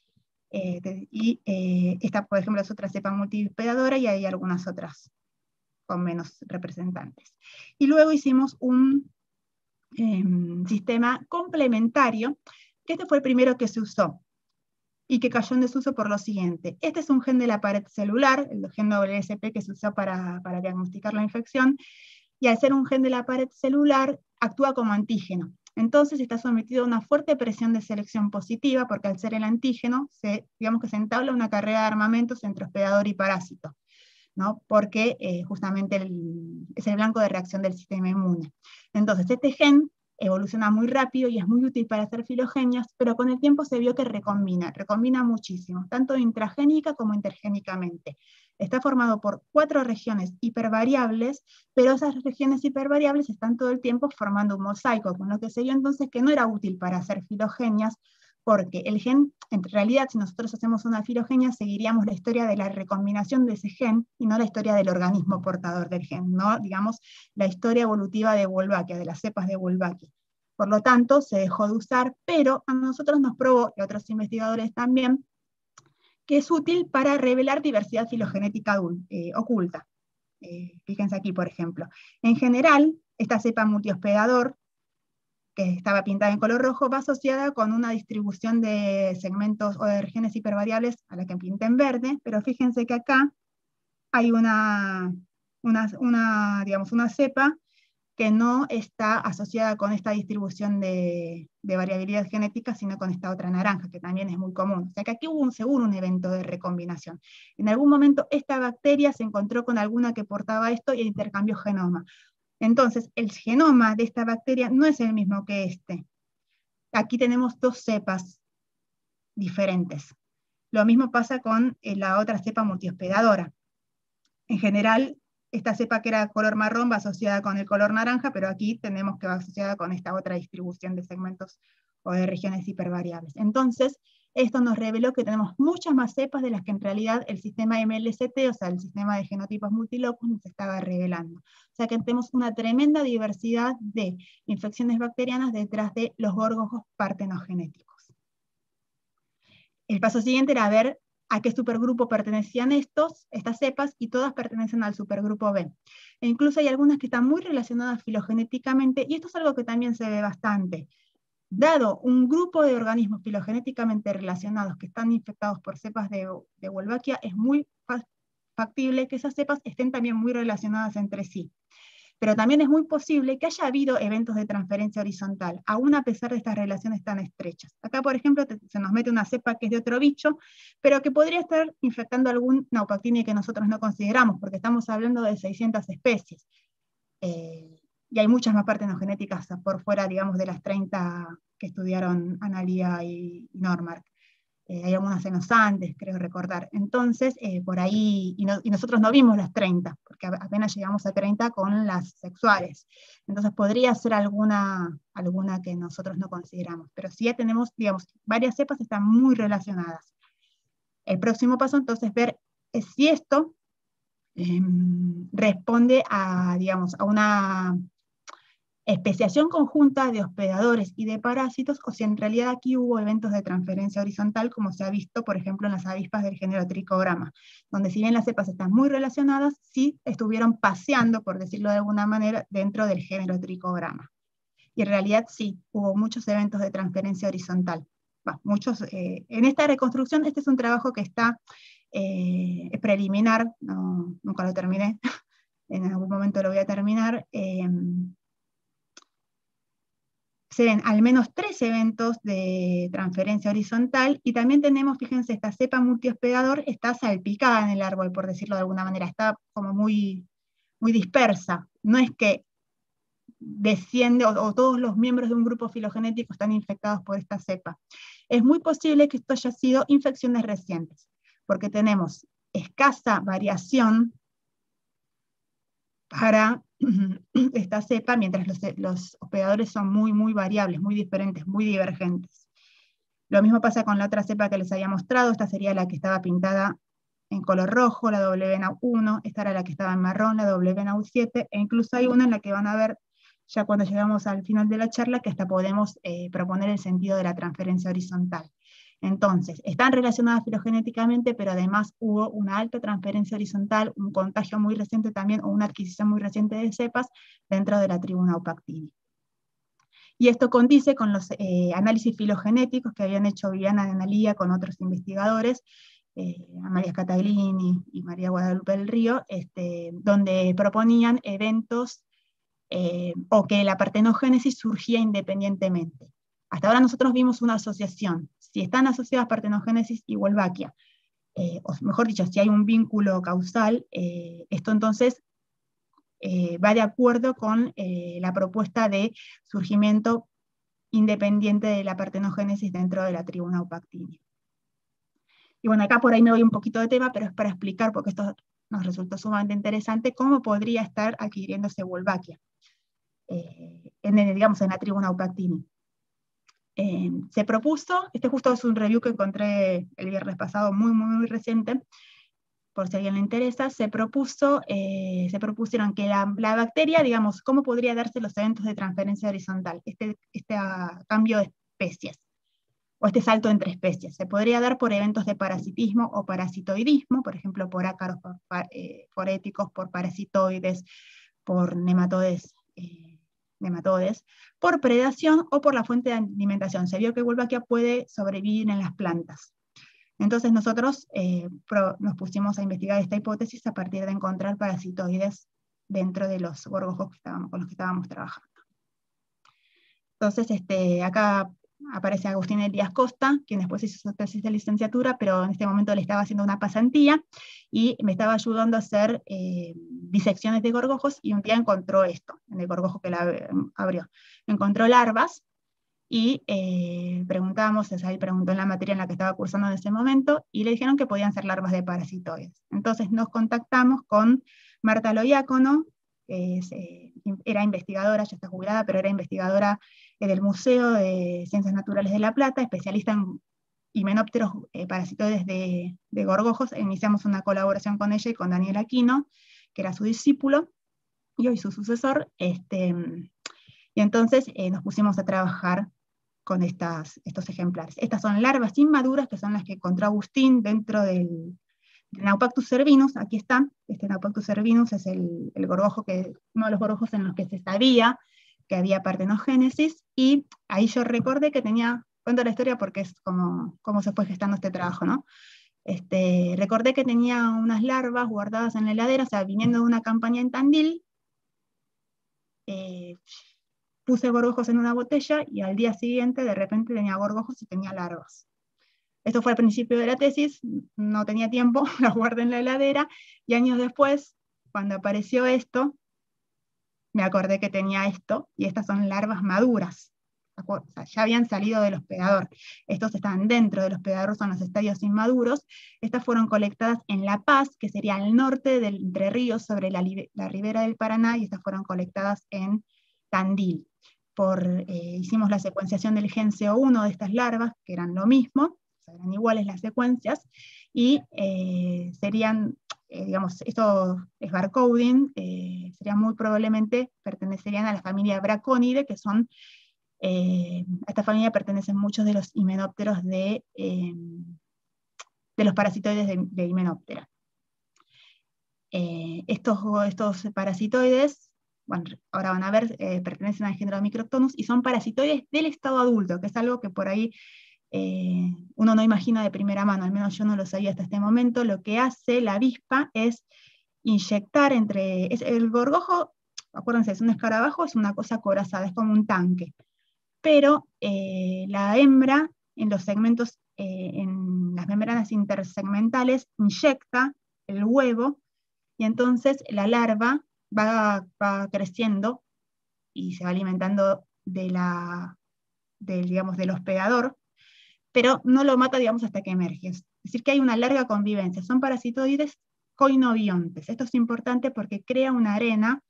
esta, por ejemplo, es otra cepa multihospedadora, y hay algunas otras con menos representantes. Y luego hicimos un sistema complementario, que este fue el primero que se usó, y que cayó en desuso por lo siguiente. Este es un gen de la pared celular, el gen WSP que se usó para diagnosticar la infección, y al ser un gen de la pared celular, actúa como antígeno. Entonces está sometido a una fuerte presión de selección positiva, porque al ser el antígeno, digamos que se entabla una carrera de armamentos entre hospedador y parásito, ¿no? Porque justamente es el blanco de reacción del sistema inmune. Entonces este gen evoluciona muy rápido y es muy útil para hacer filogenias, pero con el tiempo se vio que recombina muchísimo, tanto intragénica como intergénicamente. Está formado por 4 regiones hipervariables, pero esas regiones hipervariables están todo el tiempo formando un mosaico, con lo que se vio entonces que no era útil para hacer filogenias, porque el gen, en realidad, si nosotros hacemos una filogenia, seguiríamos la historia de la recombinación de ese gen, y no la historia del organismo portador del gen, ¿no? Digamos, la historia evolutiva de Wolbachia, de las cepas de Wolbachia. Por lo tanto, se dejó de usar, pero a nosotros nos probó, y a otros investigadores también, que es útil para revelar diversidad filogenética oculta. Fíjense aquí, por ejemplo. En general, esta cepa multihospedador, que estaba pintada en color rojo, va asociada con una distribución de segmentos o de regiones hipervariables a la que pinta en verde, pero fíjense que acá hay digamos, una cepa que no está asociada con esta distribución de variabilidad genética, sino con esta otra naranja, que también es muy común. O sea que aquí hubo seguro un evento de recombinación. En algún momento esta bacteria se encontró con alguna que portaba esto y intercambió genoma. Entonces, el genoma de esta bacteria no es el mismo que este. Aquí tenemos 2 cepas diferentes. Lo mismo pasa con la otra cepa multihospedadora. En general, esta cepa que era color marrón va asociada con el color naranja, pero aquí tenemos que va asociada con esta otra distribución de segmentos o de regiones hipervariables. Entonces, esto nos reveló que tenemos muchas más cepas de las que en realidad el sistema MLCT, o sea, el sistema de genotipos multilocus, nos estaba revelando. O sea que tenemos una tremenda diversidad de infecciones bacterianas detrás de los gorgojos partenogenéticos. El paso siguiente era ver a qué supergrupo pertenecían estas cepas, y todas pertenecen al supergrupo B. E incluso hay algunas que están muy relacionadas filogenéticamente, y esto es algo que también se ve bastante. Dado un grupo de organismos filogenéticamente relacionados que están infectados por cepas de Wolbachia, es muy factible que esas cepas estén también muy relacionadas entre sí. Pero también es muy posible que haya habido eventos de transferencia horizontal, aún a pesar de estas relaciones tan estrechas. Acá, por ejemplo, se nos mete una cepa que es de otro bicho, pero que podría estar infectando algún Naupactinia que nosotros no consideramos, porque estamos hablando de 600 especies. Y hay muchas más partenogenéticas por fuera, digamos, de las 30 que estudiaron Analia y Normark. Hay algunas en los Andes, creo recordar. Entonces, por ahí, y nosotros no vimos las 30, porque apenas llegamos a 30 con las sexuales. Entonces podría ser alguna que nosotros no consideramos. Pero sí ya tenemos, digamos, varias cepas están muy relacionadas. El próximo paso, entonces, ver si esto responde a, digamos, a una especiación conjunta de hospedadores y de parásitos, o si en realidad aquí hubo eventos de transferencia horizontal, como se ha visto, por ejemplo, en las avispas del género Trichogramma, donde si bien las cepas están muy relacionadas, sí estuvieron paseando, por decirlo de alguna manera, dentro del género Trichogramma. Y en realidad sí, hubo muchos eventos de transferencia horizontal. Muchos, en esta reconstrucción, este es un trabajo que está preliminar, nunca lo terminé, en algún momento lo voy a terminar. Se ven al menos 3 eventos de transferencia horizontal, y también tenemos, fíjense, esta cepa multihospedador está salpicada en el árbol, por decirlo de alguna manera, está como muy, muy dispersa. No es que desciende o todos los miembros de un grupo filogenético están infectados por esta cepa. Es muy posible que esto haya sido infecciones recientes, porque tenemos escasa variación para esta cepa, mientras los hospedadores son muy, muy variables, muy diferentes, muy divergentes. Lo mismo pasa con la otra cepa que les había mostrado. Esta sería la que estaba pintada en color rojo, la WNAU1, esta era la que estaba en marrón, la WNAU7, e incluso hay una en la que van a ver, ya cuando llegamos al final de la charla, que hasta podemos proponer el sentido de la transferencia horizontal. Entonces, están relacionadas filogenéticamente, pero además hubo una alta transferencia horizontal, un contagio muy reciente también, o una adquisición muy reciente de cepas dentro de la tribu Naupactini. Y esto condice con los análisis filogenéticos que habían hecho Viviana de Analía con otros investigadores, María Scataglini y María Guadalupe del Río, donde proponían eventos o que la partenogénesis surgía independientemente. Hasta ahora nosotros vimos una asociación. Si están asociadas partenogénesis y Wolbachia, o mejor dicho, si hay un vínculo causal, esto entonces va de acuerdo con la propuesta de surgimiento independiente de la partenogénesis dentro de la tribu Naupactinia. Y bueno, acá por ahí me voy un poquito de tema, pero es para explicar, porque esto nos resultó sumamente interesante, cómo podría estar adquiriéndose Wolbachia, digamos, en la tribu Naupactinia. Se propuso, este justo es un review que encontré el viernes pasado, muy reciente, por si a alguien le interesa, se propusieron que la bacteria, digamos, cómo podría darse los eventos de transferencia horizontal, este cambio de especies, o este salto entre especies. Se podría dar por eventos de parasitismo o parasitoidismo, por ejemplo, por ácaros foréticos, por parasitoides, por nematodes, por predación o por la fuente de alimentación. Se vio que Wolbachia puede sobrevivir en las plantas. Entonces nosotros nos pusimos a investigar esta hipótesis a partir de encontrar parasitoides dentro de los gorgojos con los que estábamos trabajando. Entonces acá aparece Agustín Elías Costa, quien después hizo su tesis de licenciatura, pero en este momento le estaba haciendo una pasantía, y me estaba ayudando a hacer disecciones de gorgojos, y un día encontró esto, en el gorgojo que la abrió. Encontró larvas, y preguntamos, él preguntó en la materia en la que estaba cursando en ese momento, y le dijeron que podían ser larvas de parasitoides. Entonces nos contactamos con Marta Loiácono, que era investigadora, ya está jubilada, pero era investigadora del Museo de Ciencias Naturales de La Plata, especialista en himenópteros parasitoides de gorgojos. Iniciamos una colaboración con ella y con Daniel Aquino, que era su discípulo, y hoy su sucesor, y entonces nos pusimos a trabajar con estos ejemplares. Estas son larvas inmaduras, que son las que encontró Agustín dentro del Naupactus cervinus. Aquí están. Este Naupactus cervinus es uno de los gorgojos en los que se sabía que había partenogénesis, y ahí yo recordé que cuento la historia porque es como se fue gestando este trabajo, ¿no? Recordé que tenía unas larvas guardadas en la heladera, o sea, viniendo de una campaña en Tandil, puse gorgojos en una botella, y al día siguiente de repente tenía gorgojos y tenía larvas. Esto fue al principio de la tesis, no tenía tiempo, las guardé en la heladera, y años después, cuando apareció esto, me acordé que tenía esto, y estas son larvas maduras. O sea, ya habían salido del hospedador. Estos estaban dentro del hospedador, son los estadios inmaduros. Estas fueron colectadas en La Paz, que sería al norte del Entre Ríos, sobre la ribera del Paraná, y estas fueron colectadas en Tandil. Hicimos la secuenciación del gen CO1 de estas larvas, que eran lo mismo, o sea, eran iguales las secuencias, y serían, digamos, esto es barcoding, serían muy probablemente, pertenecerían a la familia Braconidae, que son, a esta familia pertenecen muchos de los himenópteros de los parasitoides de Hymenoptera. Estos parasitoides, bueno, ahora van a ver, pertenecen al género Microctonus, y son parasitoides del estado adulto, que es algo que por ahí uno no imagina de primera mano, al menos yo no lo sabía hasta este momento. Lo que hace la avispa es inyectar el gorgojo, acuérdense, es un escarabajo, es una cosa corazada, es como un tanque, pero la hembra en los segmentos, en las membranas intersegmentales, inyecta el huevo, y entonces la larva va creciendo y se va alimentando digamos, del hospedador, pero no lo mata, digamos, hasta que emerge. Es decir, que hay una larga convivencia. Son parasitoides coinobiontes. Esto es importante porque crea una arena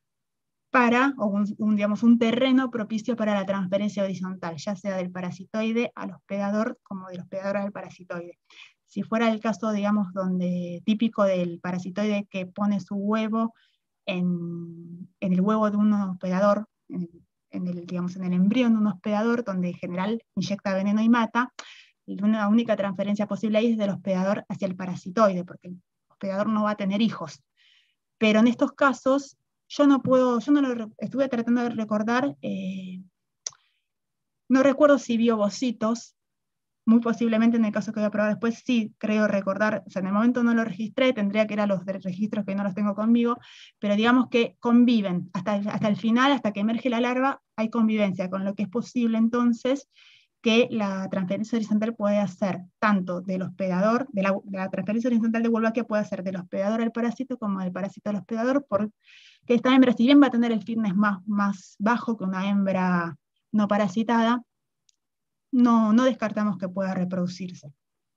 o digamos, un terreno propicio para la transferencia horizontal, ya sea del parasitoide al hospedador como del hospedador al parasitoide. Si fuera el caso, digamos, típico del parasitoide que pone su huevo en el huevo de un hospedador, digamos, en el embrión de un hospedador, donde en general inyecta veneno y mata, y la única transferencia posible ahí es del hospedador hacia el parasitoide, porque el hospedador no va a tener hijos. Pero en estos casos, estuve tratando de recordar, no recuerdo si vi ovocitos, muy posiblemente en el caso que voy a probar después, sí creo recordar, o sea, en el momento no lo registré, tendría que ir a los registros que no los tengo conmigo, pero digamos que conviven, hasta el final, hasta que emerge la larva, hay convivencia, con lo que es posible entonces que la transferencia horizontal puede hacer tanto del hospedador, de la transferencia horizontal de Wolbachia puede hacer del hospedador al parásito como del parásito al hospedador, porque esta hembra, si bien va a tener el fitness más bajo que una hembra no parasitada, no descartamos que pueda reproducirse.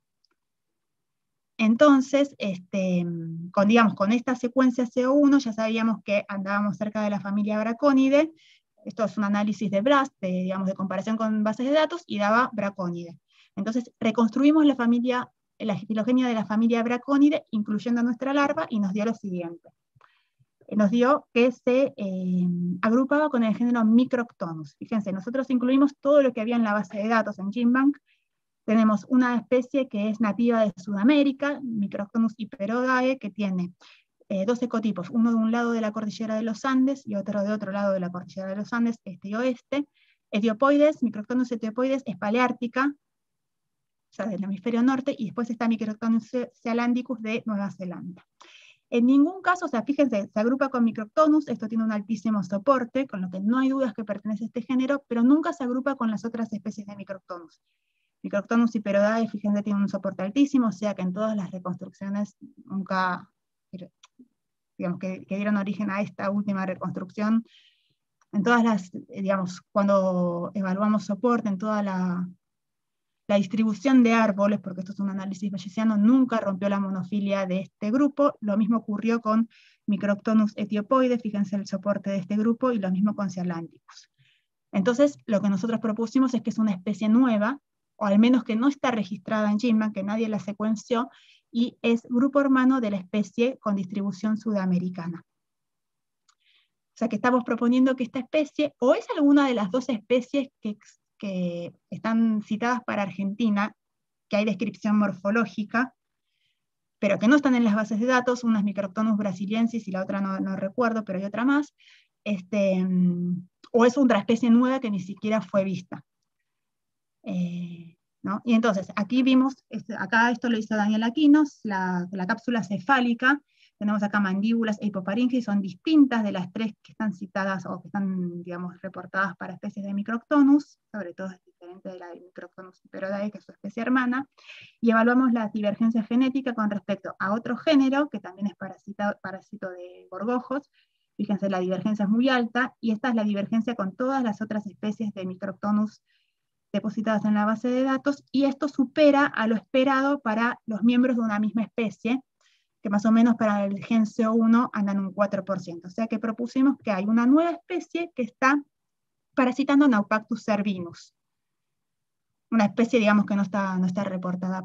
Entonces, con esta secuencia CO1 ya sabíamos que andábamos cerca de la familia Braconidae. Esto es un análisis de BLAST, de comparación con bases de datos, y daba Braconidae. Entonces, reconstruimos la filogenia de la familia Braconidae, incluyendo nuestra larva, y nos dio lo siguiente. Nos dio que se agrupaba con el género Microctonus. Fíjense, nosotros incluimos todo lo que había en la base de datos en GenBank. Tenemos una especie que es nativa de Sudamérica, Microctonus hiperodae, que tiene 2 ecotipos, uno de un lado de la cordillera de los Andes y otro de otro lado de la cordillera de los Andes, este y oeste. Etiopoides, Microctonus etiopoides, es paleártica, o sea, del hemisferio norte, y después está Microctonus zealandicus de Nueva Zelanda. En ningún caso, o sea, fíjense, se agrupa con Microctonus, esto tiene un altísimo soporte, con lo que no hay dudas que pertenece a este género, pero nunca se agrupa con las otras especies de Microctonus. Microctonus hiperodae, fíjense, tiene un soporte altísimo, o sea que en todas las reconstrucciones nunca, digamos, que dieron origen a esta última reconstrucción, en todas las, digamos, cuando evaluamos soporte, en toda la distribución de árboles, porque esto es un análisis bayesiano, nunca rompió la monofilia de este grupo. Lo mismo ocurrió con Microctonus etiopoide, fíjense el soporte de este grupo, y lo mismo con Zealandicus. Entonces, lo que nosotros propusimos es que es una especie nueva, o al menos que no está registrada en GenBank, que nadie la secuenció, y es grupo hermano de la especie con distribución sudamericana. O sea que estamos proponiendo que esta especie, o es alguna de las 2 especies que están citadas para Argentina, que hay descripción morfológica, pero que no están en las bases de datos, una es Microctonus brasiliensis y la otra no recuerdo, pero hay otra más, o es otra especie nueva que ni siquiera fue vista. ¿No? Y entonces, aquí vimos, acá esto lo hizo Daniel Aquinos, la cápsula cefálica, tenemos acá mandíbulas e hipofaringe, son distintas de las 3 que están citadas o que están, digamos, reportadas para especies de Microctonus, sobre todo es diferente de la de Microctonus hiperodae, que es su especie hermana, y evaluamos la divergencia genética con respecto a otro género, que también es parásito de gorgojos. Fíjense, la divergencia es muy alta, y esta es la divergencia con todas las otras especies de Microctonus depositadas en la base de datos, y esto supera a lo esperado para los miembros de una misma especie, que más o menos para el gen CO1 andan un 4%. O sea que propusimos que hay una nueva especie que está parasitando Naupactus cervinus. Una especie, digamos, que no está reportada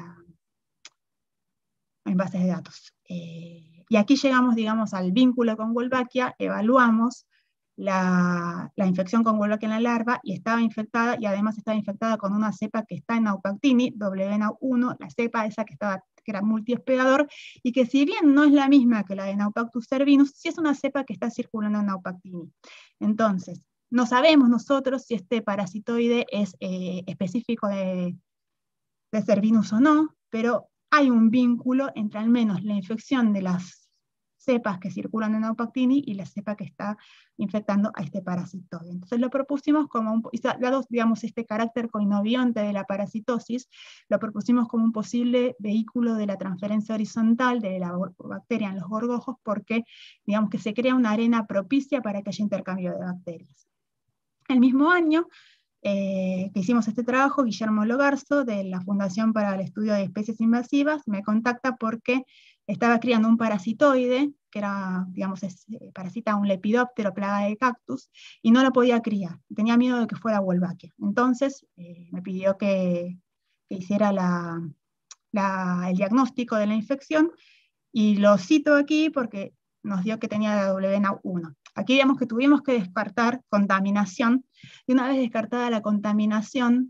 en bases de datos. Y aquí llegamos, digamos, al vínculo con Wolbachia, evaluamos la infección con Wolbachia en la larva, y estaba infectada, y además estaba infectada con una cepa que está en Naupactini, WNAU1, la cepa esa que era multihospedador, y que si bien no es la misma que la de Naupactus cervinus, sí es una cepa que está circulando en Naupactini. Entonces, no sabemos nosotros si este parasitoide es específico de cervinus o no, pero hay un vínculo entre al menos la infección de las cepas que circulan en Naupactini y la cepa que está infectando a este parasitoide. Entonces lo propusimos como dado, digamos, este carácter coinobionte de la parasitosis, lo propusimos como un posible vehículo de la transferencia horizontal de la bacteria en los gorgojos, porque digamos que se crea una arena propicia para que haya intercambio de bacterias. El mismo año que hicimos este trabajo, Guillermo Logarzo, de la Fundación para el Estudio de Especies Invasivas, me contacta porque estaba criando un parasitoide, que era, digamos, parasita un lepidóptero, plaga de cactus, y no lo podía criar. Tenía miedo de que fuera Wolbachia. Entonces me pidió que hiciera el diagnóstico de la infección, y lo cito aquí porque nos dio que tenía la WNA1. Aquí vemos que tuvimos que descartar contaminación, y una vez descartada la contaminación,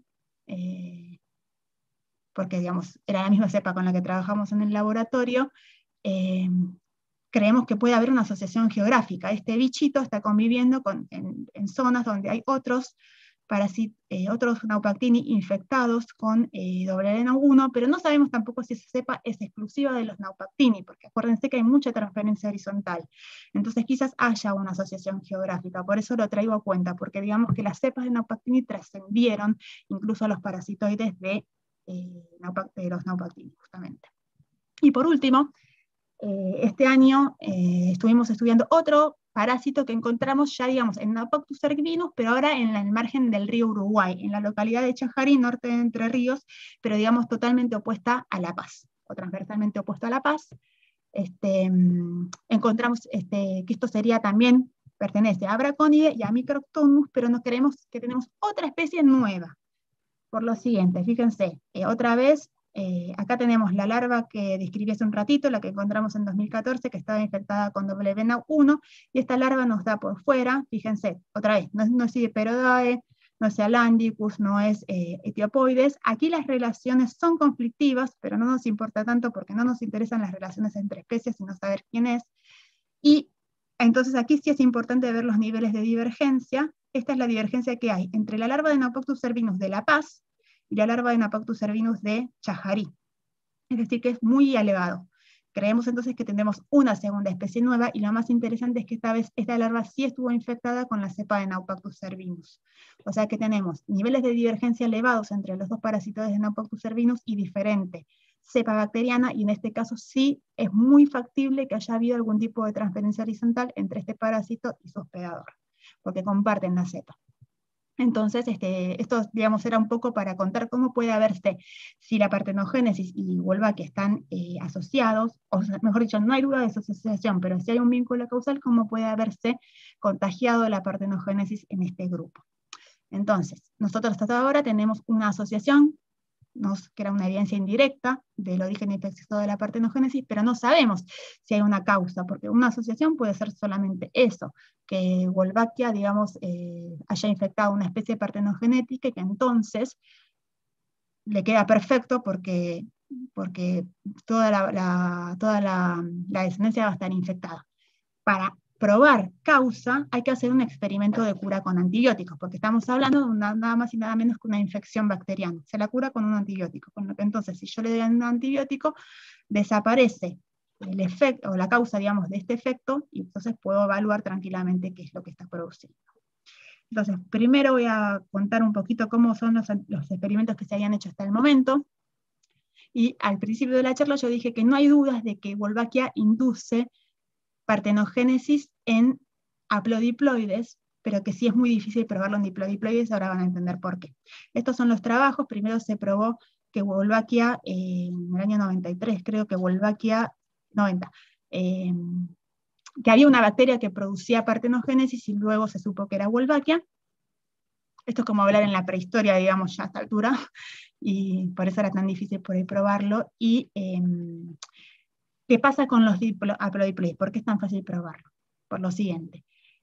porque digamos, era la misma cepa con la que trabajamos en el laboratorio, creemos que puede haber una asociación geográfica. Este bichito está conviviendo en zonas donde hay otros otros naupactini infectados con WN1, pero no sabemos tampoco si esa cepa es exclusiva de los naupactini, porque acuérdense que hay mucha transferencia horizontal. Entonces quizás haya una asociación geográfica, por eso lo traigo a cuenta, porque digamos que las cepas de naupactini trascendieron incluso a los parasitoides de los naupactini, justamente. Y por último, este año estuvimos estudiando otro parásito que encontramos ya, digamos, en Naupactus erguinus, pero ahora en el margen del río Uruguay, en la localidad de Chajarí, norte de Entre Ríos, pero digamos totalmente opuesta a La Paz, o transversalmente opuesto a La Paz. Encontramos que esto sería también, pertenece a Braconidae y a Microctonus, pero no queremos que tenemos otra especie nueva. Por lo siguiente, fíjense, otra vez, acá tenemos la larva que describí hace un ratito, la que encontramos en 2014, que estaba infectada con WN1, y esta larva nos da por fuera, fíjense, otra vez, no es Hiperodae, no es Alandicus, no es Ethiopoides. Aquí las relaciones son conflictivas, pero no nos importa tanto porque no nos interesan las relaciones entre especies, sino saber quién es. Y entonces aquí sí es importante ver los niveles de divergencia. Esta es la divergencia que hay entre la larva de Naupactus erguinus de La Paz y la larva de Naupactus erguinus de Chajarí. Es decir, que es muy elevado. Creemos entonces que tendremos una segunda especie nueva, y lo más interesante es que esta vez esta larva sí estuvo infectada con la cepa de Naupactus erguinus. O sea que tenemos niveles de divergencia elevados entre los dos parasitoides de Naupactus erguinus y diferente cepa bacteriana, y en este caso sí es muy factible que haya habido algún tipo de transferencia horizontal entre este parásito y su hospedador, porque comparten la cepa. Entonces, esto, digamos, era un poco para contar cómo puede haberse, si la partenogénesis y Wolbachia están asociados, o sea, mejor dicho, no hay duda de su asociación, pero si hay un vínculo causal, cómo puede haberse contagiado la partenogénesis en este grupo. Entonces, nosotros hasta ahora tenemos una asociación, que era una evidencia indirecta del origen infeccioso de la partenogénesis, pero no sabemos si hay una causa, porque una asociación puede ser solamente eso, que Wolbachia, digamos, haya infectado una especie partenogenética y que entonces le queda perfecto porque toda la descendencia va a estar infectada. Para probar causa hay que hacer un experimento de cura con antibióticos, porque estamos hablando de nada más y nada menos que una infección bacteriana. Se la cura con un antibiótico, con lo que entonces si yo le doy un antibiótico, desaparece el efecto, o la causa, digamos, de este efecto, y entonces puedo evaluar tranquilamente qué es lo que está produciendo. Entonces, primero voy a contar un poquito cómo son los experimentos que se habían hecho hasta el momento, y al principio de la charla yo dije que no hay dudas de que Wolbachia induce partenogénesis en haplodiploides, pero que sí es muy difícil probarlo en diplodiploides, ahora van a entender por qué. Estos son los trabajos. Primero se probó que Wolbachia, en el año 93, creo que Wolbachia, 90, que había una bacteria que producía partenogénesis y luego se supo que era Wolbachia. Esto es como hablar en la prehistoria, digamos, ya a esta altura, y por eso era tan difícil poder probarlo. Y ¿qué pasa con los haplodiploides? ¿Por qué es tan fácil probarlo? Por lo siguiente.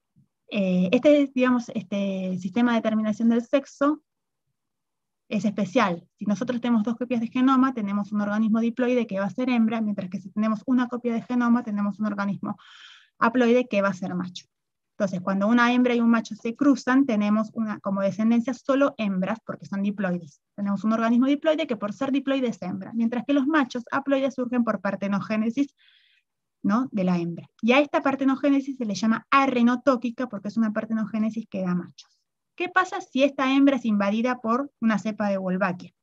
Digamos, este sistema de determinación del sexo es especial. Si nosotros tenemos dos copias de genoma, tenemos un organismo diploide que va a ser hembra, mientras que si tenemos una copia de genoma, tenemos un organismo haploide que va a ser macho. Entonces, cuando una hembra y un macho se cruzan, tenemos como descendencia solo hembras, porque son diploides. Tenemos un organismo diploide que por ser diploide es hembra, mientras que los machos haploides surgen por partenogénesis, ¿no?, de la hembra. Y a esta partenogénesis se le llama arrenotóquica, porque es una partenogénesis que da machos. ¿Qué pasa si esta hembra es invadida por una cepa de Wolbachia?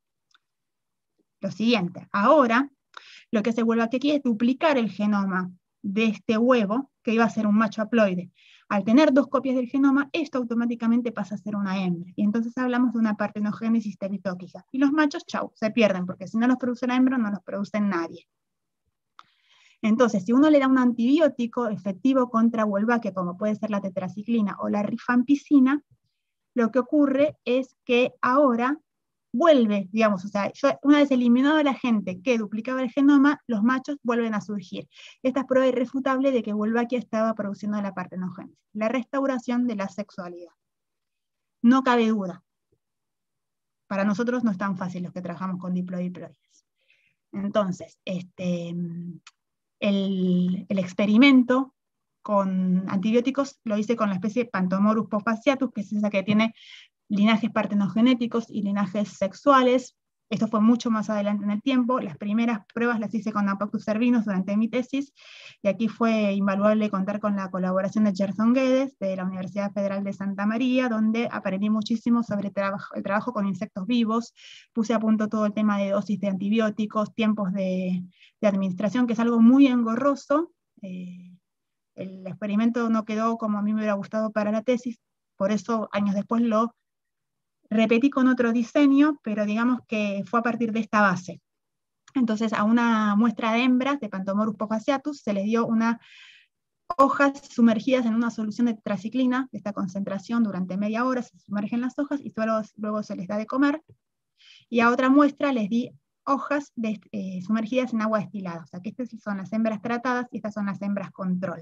Lo siguiente, ahora lo que se Wolbachia aquí es duplicar el genoma de este huevo, que iba a ser un macho haploide. Al tener dos copias del genoma, esto automáticamente pasa a ser una hembra. Y entonces hablamos de una partenogénesis teritóquica. Y los machos, chau, se pierden, porque si no los produce la hembra, no los produce nadie. Entonces, si uno le da un antibiótico efectivo contra Wolbachia, como puede ser la tetraciclina o la rifampicina, lo que ocurre es que ahora vuelve, digamos, o sea, una vez eliminado a la gente que duplicaba el genoma, los machos vuelven a surgir. Esta es prueba irrefutable de que Wolbachia estaba produciendo la partenogénesis, la restauración de la sexualidad. No cabe duda. Para nosotros no es tan fácil los que trabajamos con diplodiploides. Entonces, el experimento con antibióticos lo hice con la especie Pantomorus postfasciatus, que es esa que tiene linajes partenogenéticos y linajes sexuales. Esto fue mucho más adelante en el tiempo. Las primeras pruebas las hice con Apophis cervinus durante mi tesis, y aquí fue invaluable contar con la colaboración de Gerson Guedes, de la Universidad Federal de Santa María, donde aprendí muchísimo sobre el trabajo con insectos vivos. Puse a punto todo el tema de dosis de antibióticos, tiempos de administración, que es algo muy engorroso. El experimento no quedó como a mí me hubiera gustado para la tesis, por eso años después lo repetí con otro diseño, pero digamos que fue a partir de esta base. Entonces a una muestra de hembras de Pantomorus postfasciatus se les dio unas hojas sumergidas en una solución de tetraciclina, de esta concentración durante media hora, se sumergen las hojas y luego se les da de comer. Y a otra muestra les di hojas sumergidas en agua destilada. O sea que estas son las hembras tratadas y estas son las hembras control.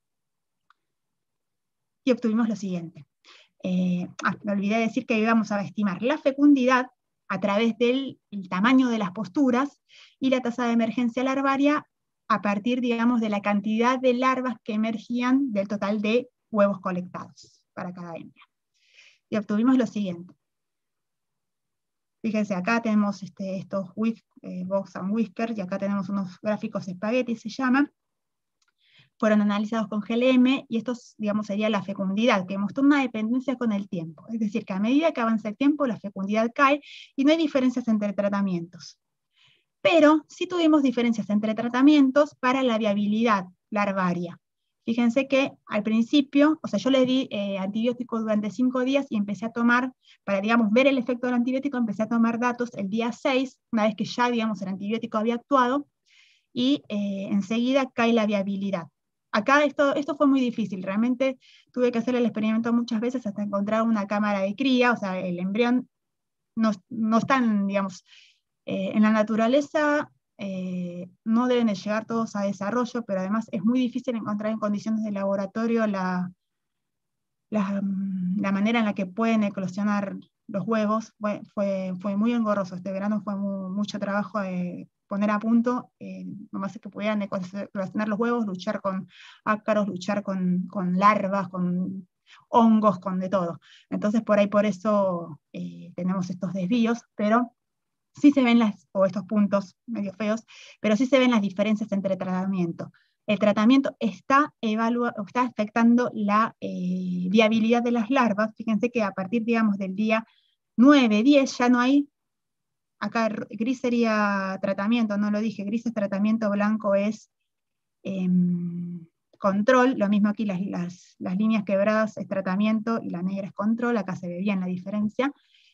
Y obtuvimos lo siguiente. Me olvidé de decir que íbamos a estimar la fecundidad a través del tamaño de las posturas y la tasa de emergencia larvaria a partir, digamos, de la cantidad de larvas que emergían del total de huevos colectados para cada hembra. Y obtuvimos lo siguiente. Fíjense, acá tenemos estos box and whiskers, y acá tenemos unos gráficos espagueti, se llaman. Fueron analizados con GLM, y esto, digamos, sería la fecundidad, que mostró una dependencia con el tiempo. Es decir, que a medida que avanza el tiempo, la fecundidad cae, y no hay diferencias entre tratamientos. Pero sí tuvimos diferencias entre tratamientos para la viabilidad larvaria. Fíjense que al principio, o sea, yo le di antibiótico durante 5 días y empecé a tomar, para, digamos, ver el efecto del antibiótico, empecé a tomar datos el día 6, una vez que ya, digamos, el antibiótico había actuado, y enseguida cae la viabilidad. Acá esto fue muy difícil, realmente tuve que hacer el experimento muchas veces hasta encontrar una cámara de cría, o sea, el embrión no están, digamos, en la naturaleza, no deben de llegar todos a desarrollo, pero además es muy difícil encontrar en condiciones de laboratorio la manera en la que pueden eclosionar los huevos. Fue muy engorroso, este verano fue mucho trabajo de poner a punto, nomás es que pudieran eclosionar los huevos, luchar con ácaros, luchar con larvas, con hongos, con de todo. Entonces por eso tenemos estos desvíos, pero sí se ven o estos puntos medio feos, pero sí se ven las diferencias entre tratamientos. El tratamiento está afectando la viabilidad de las larvas. Fíjense que a partir, digamos, del día 9, 10, ya no hay, acá gris sería tratamiento, no lo dije, gris es tratamiento, blanco es control, lo mismo aquí las líneas quebradas es tratamiento y la negra es control, acá se ve bien la diferencia.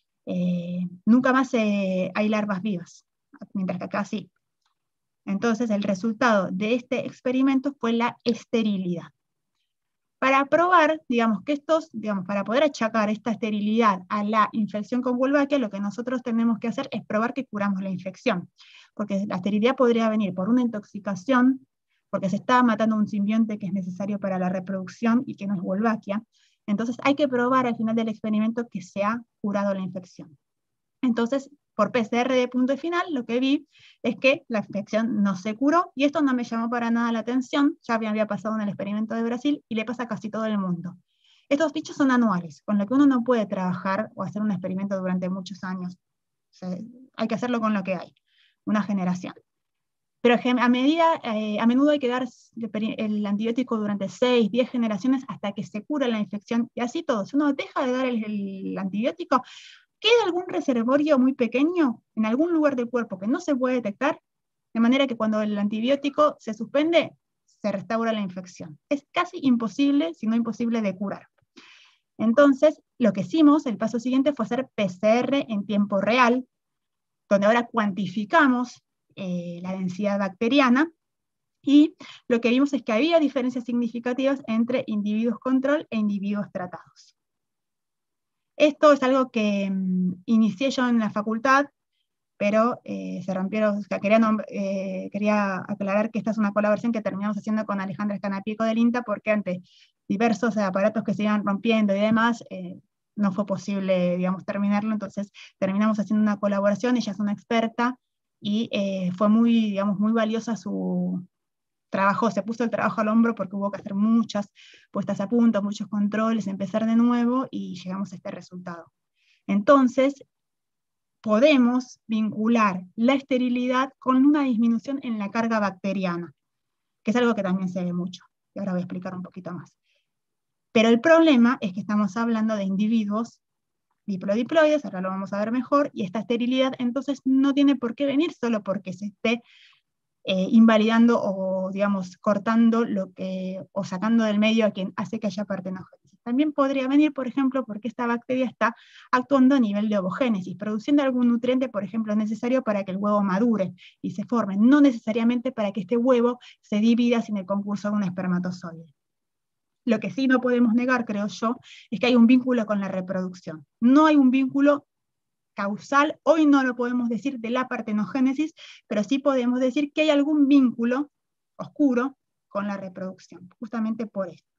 Nunca más hay larvas vivas, mientras que acá sí. Entonces el resultado de este experimento fue la esterilidad. Para probar, digamos, para poder achacar esta esterilidad a la infección con Wolbachia, lo que nosotros tenemos que hacer es probar que curamos la infección, porque la esterilidad podría venir por una intoxicación, porque se está matando un simbionte que es necesario para la reproducción y que no es Wolbachia. Entonces hay que probar al final del experimento que se ha curado la infección. Entonces, por PCR de punto final, lo que vi es que la infección no se curó, y esto no me llamó para nada la atención, ya me había pasado en el experimento de Brasil, y le pasa a casi todo el mundo. Estos bichos son anuales, con lo que uno no puede trabajar o hacer un experimento durante muchos años. O sea, hay que hacerlo con lo que hay, una generación. Pero a menudo hay que dar el antibiótico durante 6, 10 generaciones hasta que se cura la infección, y así todo. Si uno deja de dar el antibiótico, queda algún reservorio muy pequeño en algún lugar del cuerpo que no se puede detectar, de manera que cuando el antibiótico se suspende, se restaura la infección. Es casi imposible, si no imposible, de curar. Entonces, lo que hicimos, el paso siguiente fue hacer PCR en tiempo real, donde ahora cuantificamos la densidad bacteriana, y lo que vimos es que había diferencias significativas entre individuos control e individuos tratados. Esto es algo que inicié yo en la facultad, pero se rompieron. O sea, quería aclarar que esta es una colaboración que terminamos haciendo con Alejandra Scanapico del INTA, porque ante diversos aparatos que se iban rompiendo y demás, no fue posible, digamos, terminarlo. Entonces terminamos haciendo una colaboración, ella es una experta, y fue muy, digamos, muy valiosa su trabajo, se puso el trabajo al hombro porque hubo que hacer muchas puestas a punto, muchos controles, empezar de nuevo, y llegamos a este resultado. Entonces, podemos vincular la esterilidad con una disminución en la carga bacteriana, que es algo que también se ve mucho, y ahora voy a explicar un poquito más. Pero el problema es que estamos hablando de individuos diplodiploides, ahora lo vamos a ver mejor, y esta esterilidad entonces no tiene por qué venir solo porque se esté invalidando o, digamos, cortando o sacando del medio a quien hace que haya partenogénesis. También podría venir, por ejemplo, porque esta bacteria está actuando a nivel de ovogénesis, produciendo algún nutriente, por ejemplo, necesario para que el huevo madure y se forme, no necesariamente para que este huevo se divida sin el concurso de un espermatozoide. Lo que sí no podemos negar, creo yo, es que hay un vínculo con la reproducción. No hay un vínculo causal, hoy no lo podemos decir de la partenogénesis, pero sí podemos decir que hay algún vínculo oscuro con la reproducción, justamente por esto.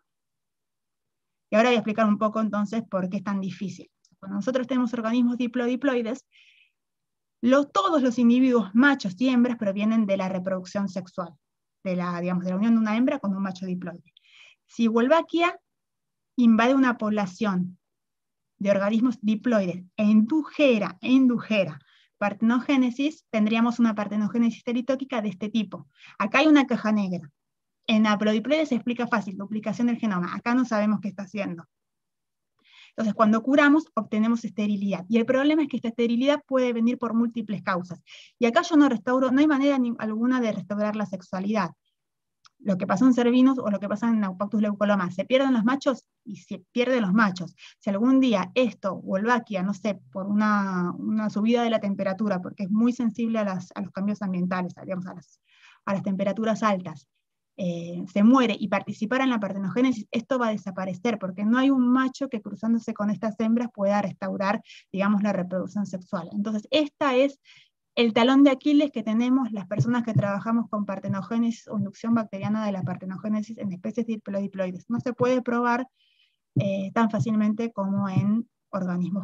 Y ahora voy a explicar un poco entonces por qué es tan difícil. Cuando nosotros tenemos organismos diplodiploides, todos los individuos machos y hembras provienen de la reproducción sexual, de la unión de una hembra con un macho diploide. Si Wolbachia invade una población de organismos diploides e indujera partenogénesis, tendríamos una partenogénesis teritóquica de este tipo. Acá hay una caja negra. En haplodiploides se explica fácil, duplicación del genoma. Acá no sabemos qué está haciendo. Entonces, cuando curamos, obtenemos esterilidad. Y el problema es que esta esterilidad puede venir por múltiples causas. Y acá yo no hay manera alguna de restaurar la sexualidad. Lo que pasó en cervinos o lo que pasa en Naupactus leucoloma, se pierden los machos y se pierden los machos. Si algún día esto, Wolbachia, no sé, por una subida de la temperatura, porque es muy sensible a los cambios ambientales, digamos, a las temperaturas altas, se muere y participara en la partenogénesis, esto va a desaparecer, porque no hay un macho que cruzándose con estas hembras pueda restaurar, digamos, la reproducción sexual. Entonces, esta es el talón de Aquiles que tenemos las personas que trabajamos con partenogénesis o inducción bacteriana de la partenogénesis en especies diplodiploides. No se puede probar tan fácilmente como en organismos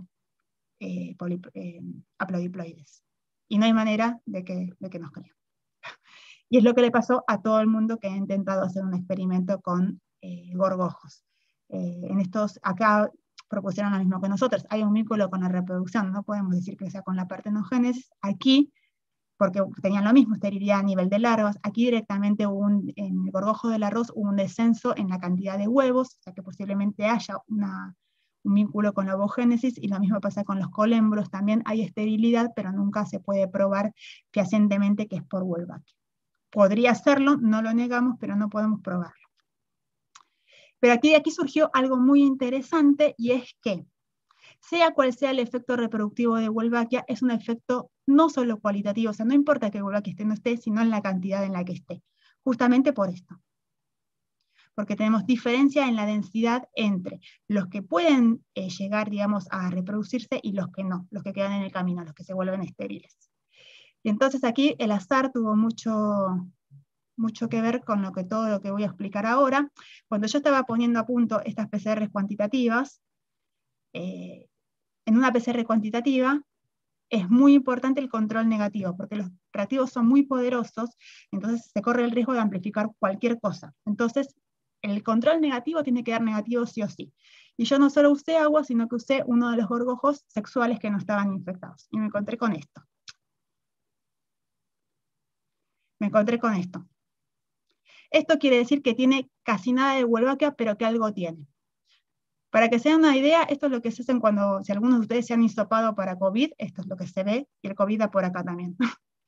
haplodiploides. Y no hay manera de que nos crean. Y es lo que le pasó a todo el mundo que ha intentado hacer un experimento con gorgojos. Acá propusieron lo mismo que nosotros, hay un vínculo con la reproducción, no podemos decir que sea con la partenogénesis. Aquí, porque tenían lo mismo, esterilidad a nivel de larvas, aquí directamente en el gorgojo del arroz hubo un descenso en la cantidad de huevos, o sea que posiblemente haya un vínculo con la ovogénesis, y lo mismo pasa con los colembros, también hay esterilidad, pero nunca se puede probar fehacientemente que es por Wolbachia. Podría serlo, no lo negamos, pero no podemos probarlo. Pero de aquí surgió algo muy interesante, y es que, sea cual sea el efecto reproductivo de Wolbachia, es un efecto no solo cualitativo, o sea, no importa que Wolbachia esté o no esté, sino en la cantidad en la que esté. Justamente por esto. Porque tenemos diferencia en la densidad entre los que pueden llegar, digamos, a reproducirse y los que no, los que quedan en el camino, los que se vuelven estériles. Y entonces aquí el azar tuvo mucho que ver con todo lo que voy a explicar ahora. Cuando yo estaba poniendo a punto estas PCRs cuantitativas, en una PCR cuantitativa es muy importante el control negativo, porque los reactivos son muy poderosos, entonces se corre el riesgo de amplificar cualquier cosa. Entonces, el control negativo tiene que dar negativo sí o sí. Y yo no solo usé agua, sino que usé uno de los gorgojos sexuales que no estaban infectados. Y me encontré con esto. Esto quiere decir que tiene casi nada de Wolbachia, pero que algo tiene. Para que se den una idea, esto es lo que se hacen si algunos de ustedes se han hisopado para COVID, esto es lo que se ve, y el COVID da por acá también.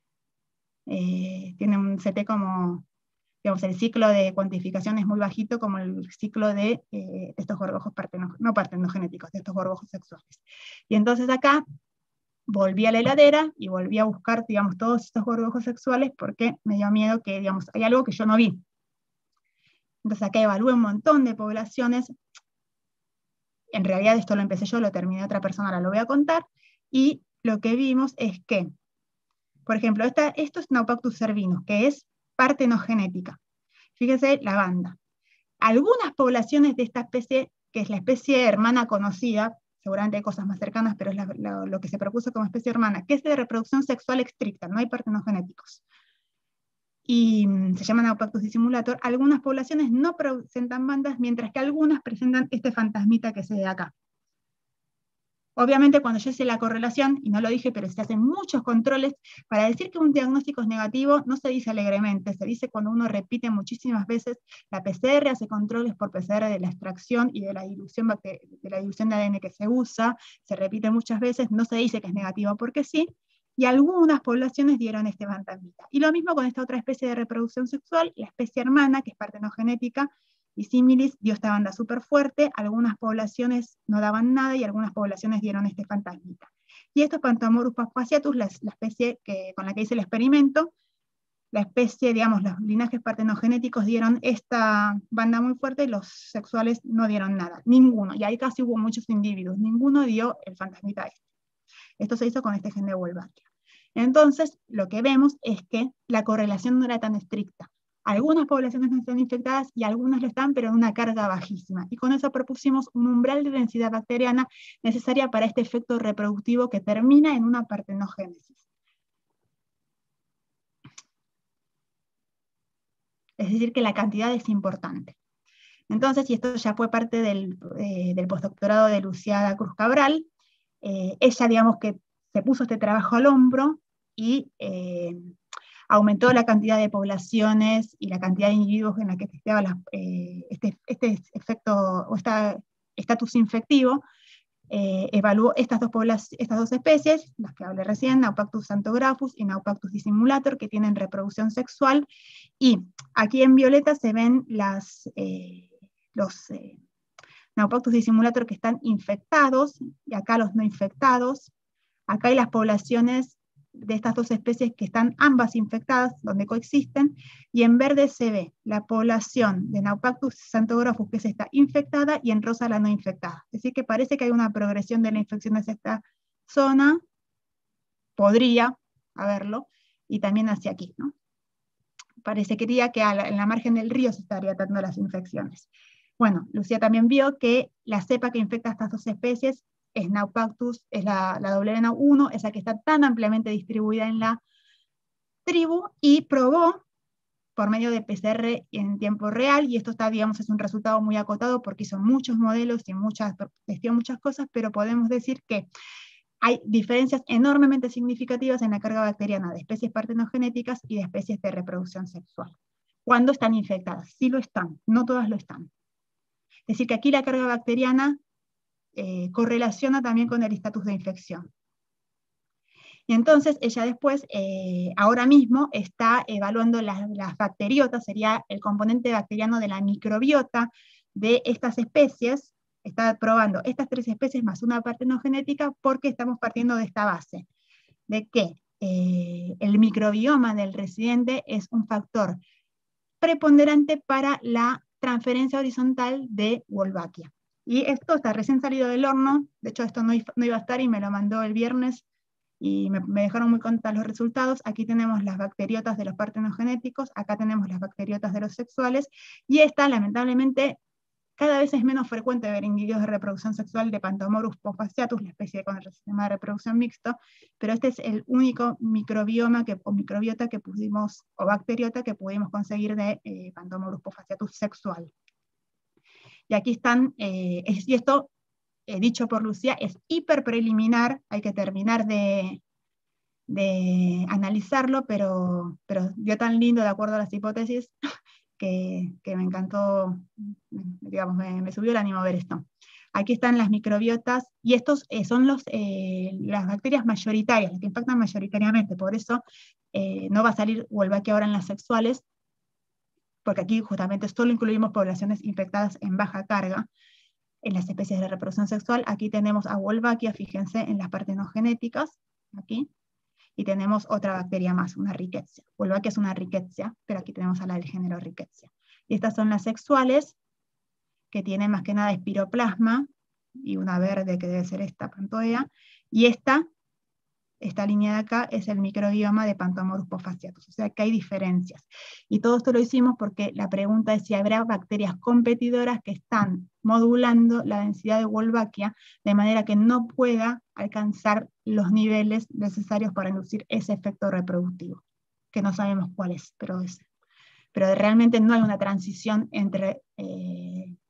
Tiene un CT como, digamos, el ciclo de cuantificación es muy bajito, como el ciclo de estos gorgojos no partenogenéticos, de estos gorgojos sexuales. Y entonces acá volví a la heladera y volví a buscar, digamos, todos estos gorgojos sexuales porque me dio miedo que, digamos, hay algo que yo no vi. Entonces acá evalué un montón de poblaciones. En realidad esto lo empecé yo, lo terminé otra persona, ahora lo voy a contar. Y lo que vimos es que, por ejemplo, esto es Naupactus cervinus, que es partenogenética. Fíjense la banda. Algunas poblaciones de esta especie, que es la especie hermana conocida, seguramente hay cosas más cercanas, pero es lo que se propuso como especie hermana, que es de reproducción sexual estricta, no hay partenogenéticos. Y se llama Naupactus dissimulator. Algunas poblaciones no presentan bandas, mientras que algunas presentan este fantasmita que se ve acá. Obviamente cuando yo hice la correlación, y no lo dije, pero se hacen muchos controles, para decir que un diagnóstico es negativo no se dice alegremente, se dice cuando uno repite muchísimas veces. La PCR hace controles por PCR de la extracción y de la dilución de ADN que se usa, se repite muchas veces, no se dice que es negativo porque sí, y algunas poblaciones dieron este fantasmita. Y lo mismo con esta otra especie de reproducción sexual, la especie hermana, que es partenogenética, y símilis dio esta banda súper fuerte, algunas poblaciones no daban nada y algunas poblaciones dieron este fantasmita. Y esto es Pantomorus fasciatus, la especie con la que hice el experimento, la especie, digamos, los linajes partenogenéticos dieron esta banda muy fuerte y los sexuales no dieron nada, ninguno, y ahí casi hubo muchos individuos, ninguno dio el fantasmita este. Esto se hizo con este gen de Wolbachia. Entonces, lo que vemos es que la correlación no era tan estricta. Algunas poblaciones no están infectadas y algunas lo están, pero en una carga bajísima. Y con eso propusimos un umbral de densidad bacteriana necesaria para este efecto reproductivo que termina en una partenogénesis. Es decir, que la cantidad es importante. Entonces, y esto ya fue parte del postdoctorado de Lucía Cruz Cabral, ella, digamos, que se puso este trabajo al hombro y aumentó la cantidad de poblaciones y la cantidad de individuos en la que testeaba este efecto o este estatus infectivo. Evaluó estas dos especies, las que hablé recién, Naupactus xanthographus y Naupactus dissimulator, que tienen reproducción sexual, y aquí en violeta se ven los Naupactus dissimulator que están infectados, y acá los no infectados. Acá hay las poblaciones de estas dos especies que están ambas infectadas, donde coexisten, y en verde se ve la población de Naupactus xanthographus que está infectada, y en rosa la no infectada. Es decir, que parece que hay una progresión de la infección hacia esta zona, podría haberlo, y también hacia aquí, ¿no? Parecería que en la margen del río se estaría dando las infecciones. Bueno, Lucía también vio que la cepa que infecta estas dos especies es Naupactus, es la WNAU1, esa que está tan ampliamente distribuida en la tribu, y probó por medio de PCR en tiempo real, y esto está, digamos, es un resultado muy acotado porque hizo muchos modelos y testeó muchas cosas, pero podemos decir que hay diferencias enormemente significativas en la carga bacteriana de especies partenogenéticas y de especies de reproducción sexual. ¿Cuándo están infectadas? Sí lo están, no todas lo están. Es decir, que aquí la carga bacteriana correlaciona también con el estatus de infección. Y entonces ella después, ahora mismo, está evaluando las bacteriotas, sería el componente bacteriano de la microbiota de estas especies. Está probando estas 3 especies más una partenogenética porque estamos partiendo de esta base, de que el microbioma del residente es un factor preponderante para la transferencia horizontal de Wolbachia. Y esto está recién salido del horno, de hecho esto no iba a estar y me lo mandó el viernes y me dejaron muy contentos los resultados. Aquí tenemos las bacteriotas de los partenogenéticos, acá tenemos las bacteriotas de los sexuales, y esta lamentablemente cada vez es menos frecuente ver individuos de reproducción sexual de Pantomorus fasciatus, la especie con el sistema de reproducción mixto, pero este es el único microbioma o microbiota que pudimos, o bacteriota que pudimos conseguir de Pantomorus fasciatus sexual. Y aquí están, y esto, dicho por Lucía, es hiper preliminar, hay que terminar de analizarlo, pero dio tan lindo de acuerdo a las hipótesis que me encantó, digamos, me subió el ánimo ver esto. Aquí están las microbiotas, y estos son las bacterias mayoritarias, las que impactan mayoritariamente, por eso no va a salir Wolbachia ahora en las sexuales, porque aquí justamente solo incluimos poblaciones infectadas en baja carga. En las especies de reproducción sexual, aquí tenemos a Wolbachia, fíjense en las partenogenéticas, aquí, y tenemos otra bacteria más, una Rickettsia. Wolbachia es una Rickettsia, pero aquí tenemos a la del género Rickettsia. Y estas son las sexuales, que tienen más que nada espiroplasma, y una verde que debe ser esta Pantoea, y esta línea de acá es el microbioma de Pantomorus fasciatus, o sea que hay diferencias. Y todo esto lo hicimos porque la pregunta es si habrá bacterias competidoras que están modulando la densidad de Wolbachia de manera que no pueda alcanzar los niveles necesarios para inducir ese efecto reproductivo, que no sabemos cuál es, pero realmente no hay una transición entre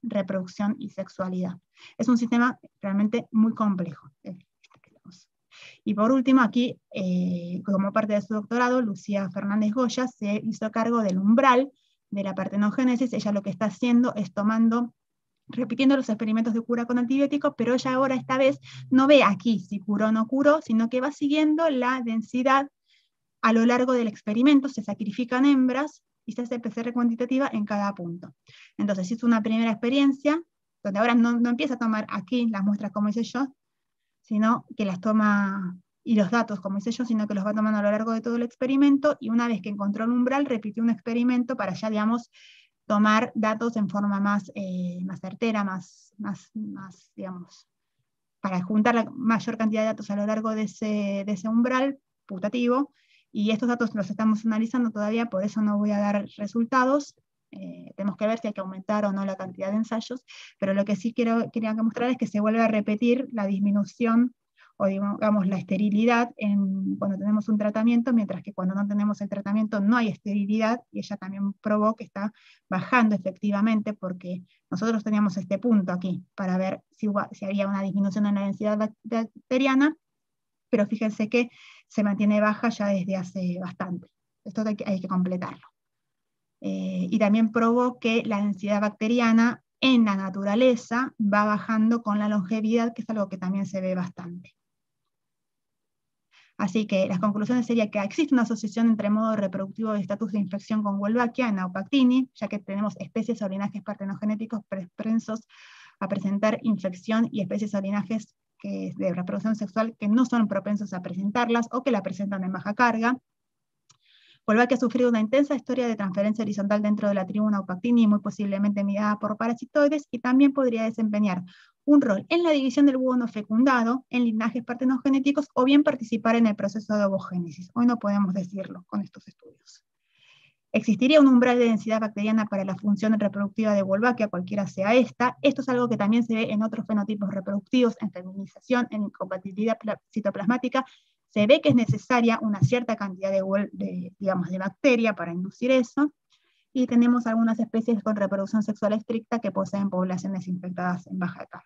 reproducción y sexualidad. Es un sistema realmente muy complejo. Y por último, aquí, como parte de su doctorado, Lucía Fernández Goya se hizo cargo del umbral de la partenogénesis. Ella lo que está haciendo es repitiendo los experimentos de cura con antibióticos, pero ella ahora esta vez no ve aquí si curó o no curó, sino que va siguiendo la densidad a lo largo del experimento. Se sacrifican hembras y se hace PCR cuantitativa en cada punto. Entonces hizo una primera experiencia, donde ahora no empieza a tomar aquí las muestras como hice yo, sino que las toma, y los datos como hice yo, sino que los va tomando a lo largo de todo el experimento, y una vez que encontró el umbral, repitió un experimento para ya, digamos, tomar datos en forma más certera, más, digamos, para juntar la mayor cantidad de datos a lo largo de ese umbral putativo, y estos datos los estamos analizando todavía, por eso no voy a dar resultados. Tenemos que ver si hay que aumentar o no la cantidad de ensayos, pero lo que sí quería mostrar es que se vuelve a repetir la disminución, o digamos la esterilidad cuando tenemos un tratamiento, mientras que cuando no tenemos el tratamiento no hay esterilidad, y ella también probó que está bajando efectivamente, porque nosotros teníamos este punto aquí, para ver si había una disminución en la densidad bacteriana, pero fíjense que se mantiene baja ya desde hace bastante. Esto hay que completarlo. Y también probó que la densidad bacteriana en la naturaleza va bajando con la longevidad, que es algo que también se ve bastante. Así que las conclusiones serían que existe una asociación entre modo reproductivo y estatus de infección con Wolbachia en Naupactini, ya que tenemos especies o linajes partenogenéticos propensos a presentar infección, y especies o linajes de reproducción sexual que no son propensos a presentarlas o que la presentan en baja carga. Wolbachia ha sufrido una intensa historia de transferencia horizontal dentro de la tribu Naupactini, muy posiblemente mediada por parasitoides, y también podría desempeñar un rol en la división del búho no fecundado, en linajes partenogenéticos, o bien participar en el proceso de ovogénesis. Hoy no podemos decirlo con estos estudios. ¿Existiría un umbral de densidad bacteriana para la función reproductiva de Wolbachia, cualquiera sea esta? Esto es algo que también se ve en otros fenotipos reproductivos, en feminización, en incompatibilidad citoplasmática. Se ve que es necesaria una cierta cantidad de bacteria para inducir eso, y tenemos algunas especies con reproducción sexual estricta que poseen poblaciones infectadas en baja carga.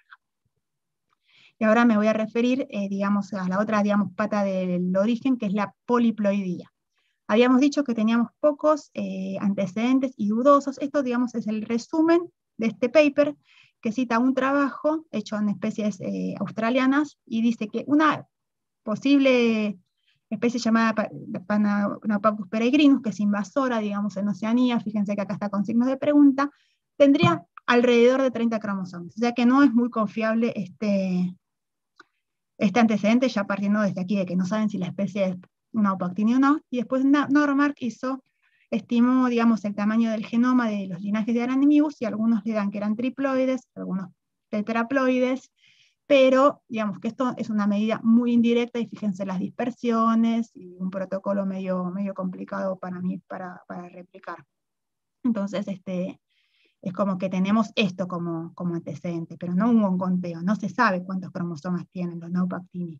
Y ahora me voy a referir, a la otra, pata del origen, que es la poliploidía. Habíamos dicho que teníamos pocos antecedentes y dudosos. Esto, es el resumen de este paper, que cita un trabajo hecho en especies australianas, y dice que una posible especie llamada Panaupacus peregrinus, que es invasora, en Oceanía, fíjense que acá está con signos de pregunta, tendría alrededor de 30 cromosomas. O sea que no es muy confiable este antecedente, ya partiendo desde aquí de que no saben si la especie es Naupactini o no. Y después Normark estimó, el tamaño del genoma de los linajes de Aranimibus, y algunos le dan que eran triploides, algunos tetraploides, pero que esto es una medida muy indirecta, y fíjense las dispersiones, y un protocolo medio complicado para mí para replicar. Entonces, es como que tenemos esto como antecedente, pero no hubo un conteo, no se sabe cuántos cromosomas tienen los Naupactini.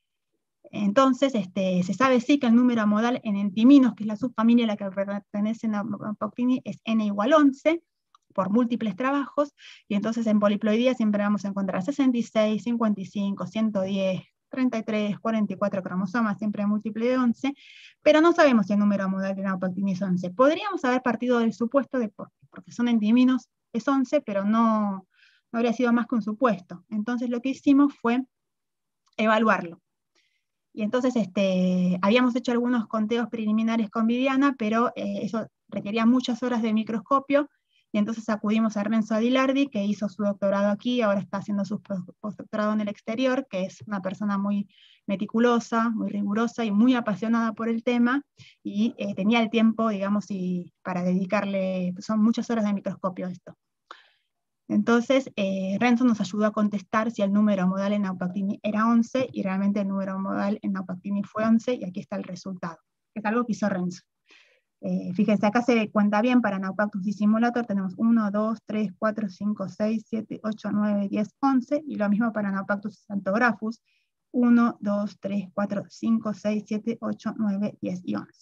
Entonces, se sabe sí que el número modal en entiminos, que es la subfamilia a la que pertenece Naupactini, es n igual 11, por múltiples trabajos, y entonces en poliploidía siempre vamos a encontrar 66, 55, 110, 33, 44 cromosomas, siempre múltiple de 11, pero no sabemos si el número modal de Naupactini es 11. Podríamos haber partido del supuesto de porque son entiminos es 11, pero no habría sido más que un supuesto. Entonces lo que hicimos fue evaluarlo. Y entonces habíamos hecho algunos conteos preliminares con Viviana, pero eso requería muchas horas de microscopio, y entonces acudimos a Renzo Adilardi, que hizo su doctorado aquí, ahora está haciendo su postdoctorado en el exterior, que es una persona muy meticulosa, muy rigurosa y muy apasionada por el tema, y tenía el tiempo, para dedicarle, son muchas horas de microscopio a esto. Entonces, Renzo nos ayudó a contestar si el número modal en Naupactini era 11, y realmente el número modal en Naupactini fue 11, y aquí está el resultado. Es algo que hizo Renzo. Fíjense, acá se cuenta bien para Naupactus dissimulator, tenemos 1, 2, 3, 4, 5, 6, 7, 8, 9, 10, 11, y lo mismo para Naupactus xanthographus, 1, 2, 3, 4, 5, 6, 7, 8, 9, 10 y 11.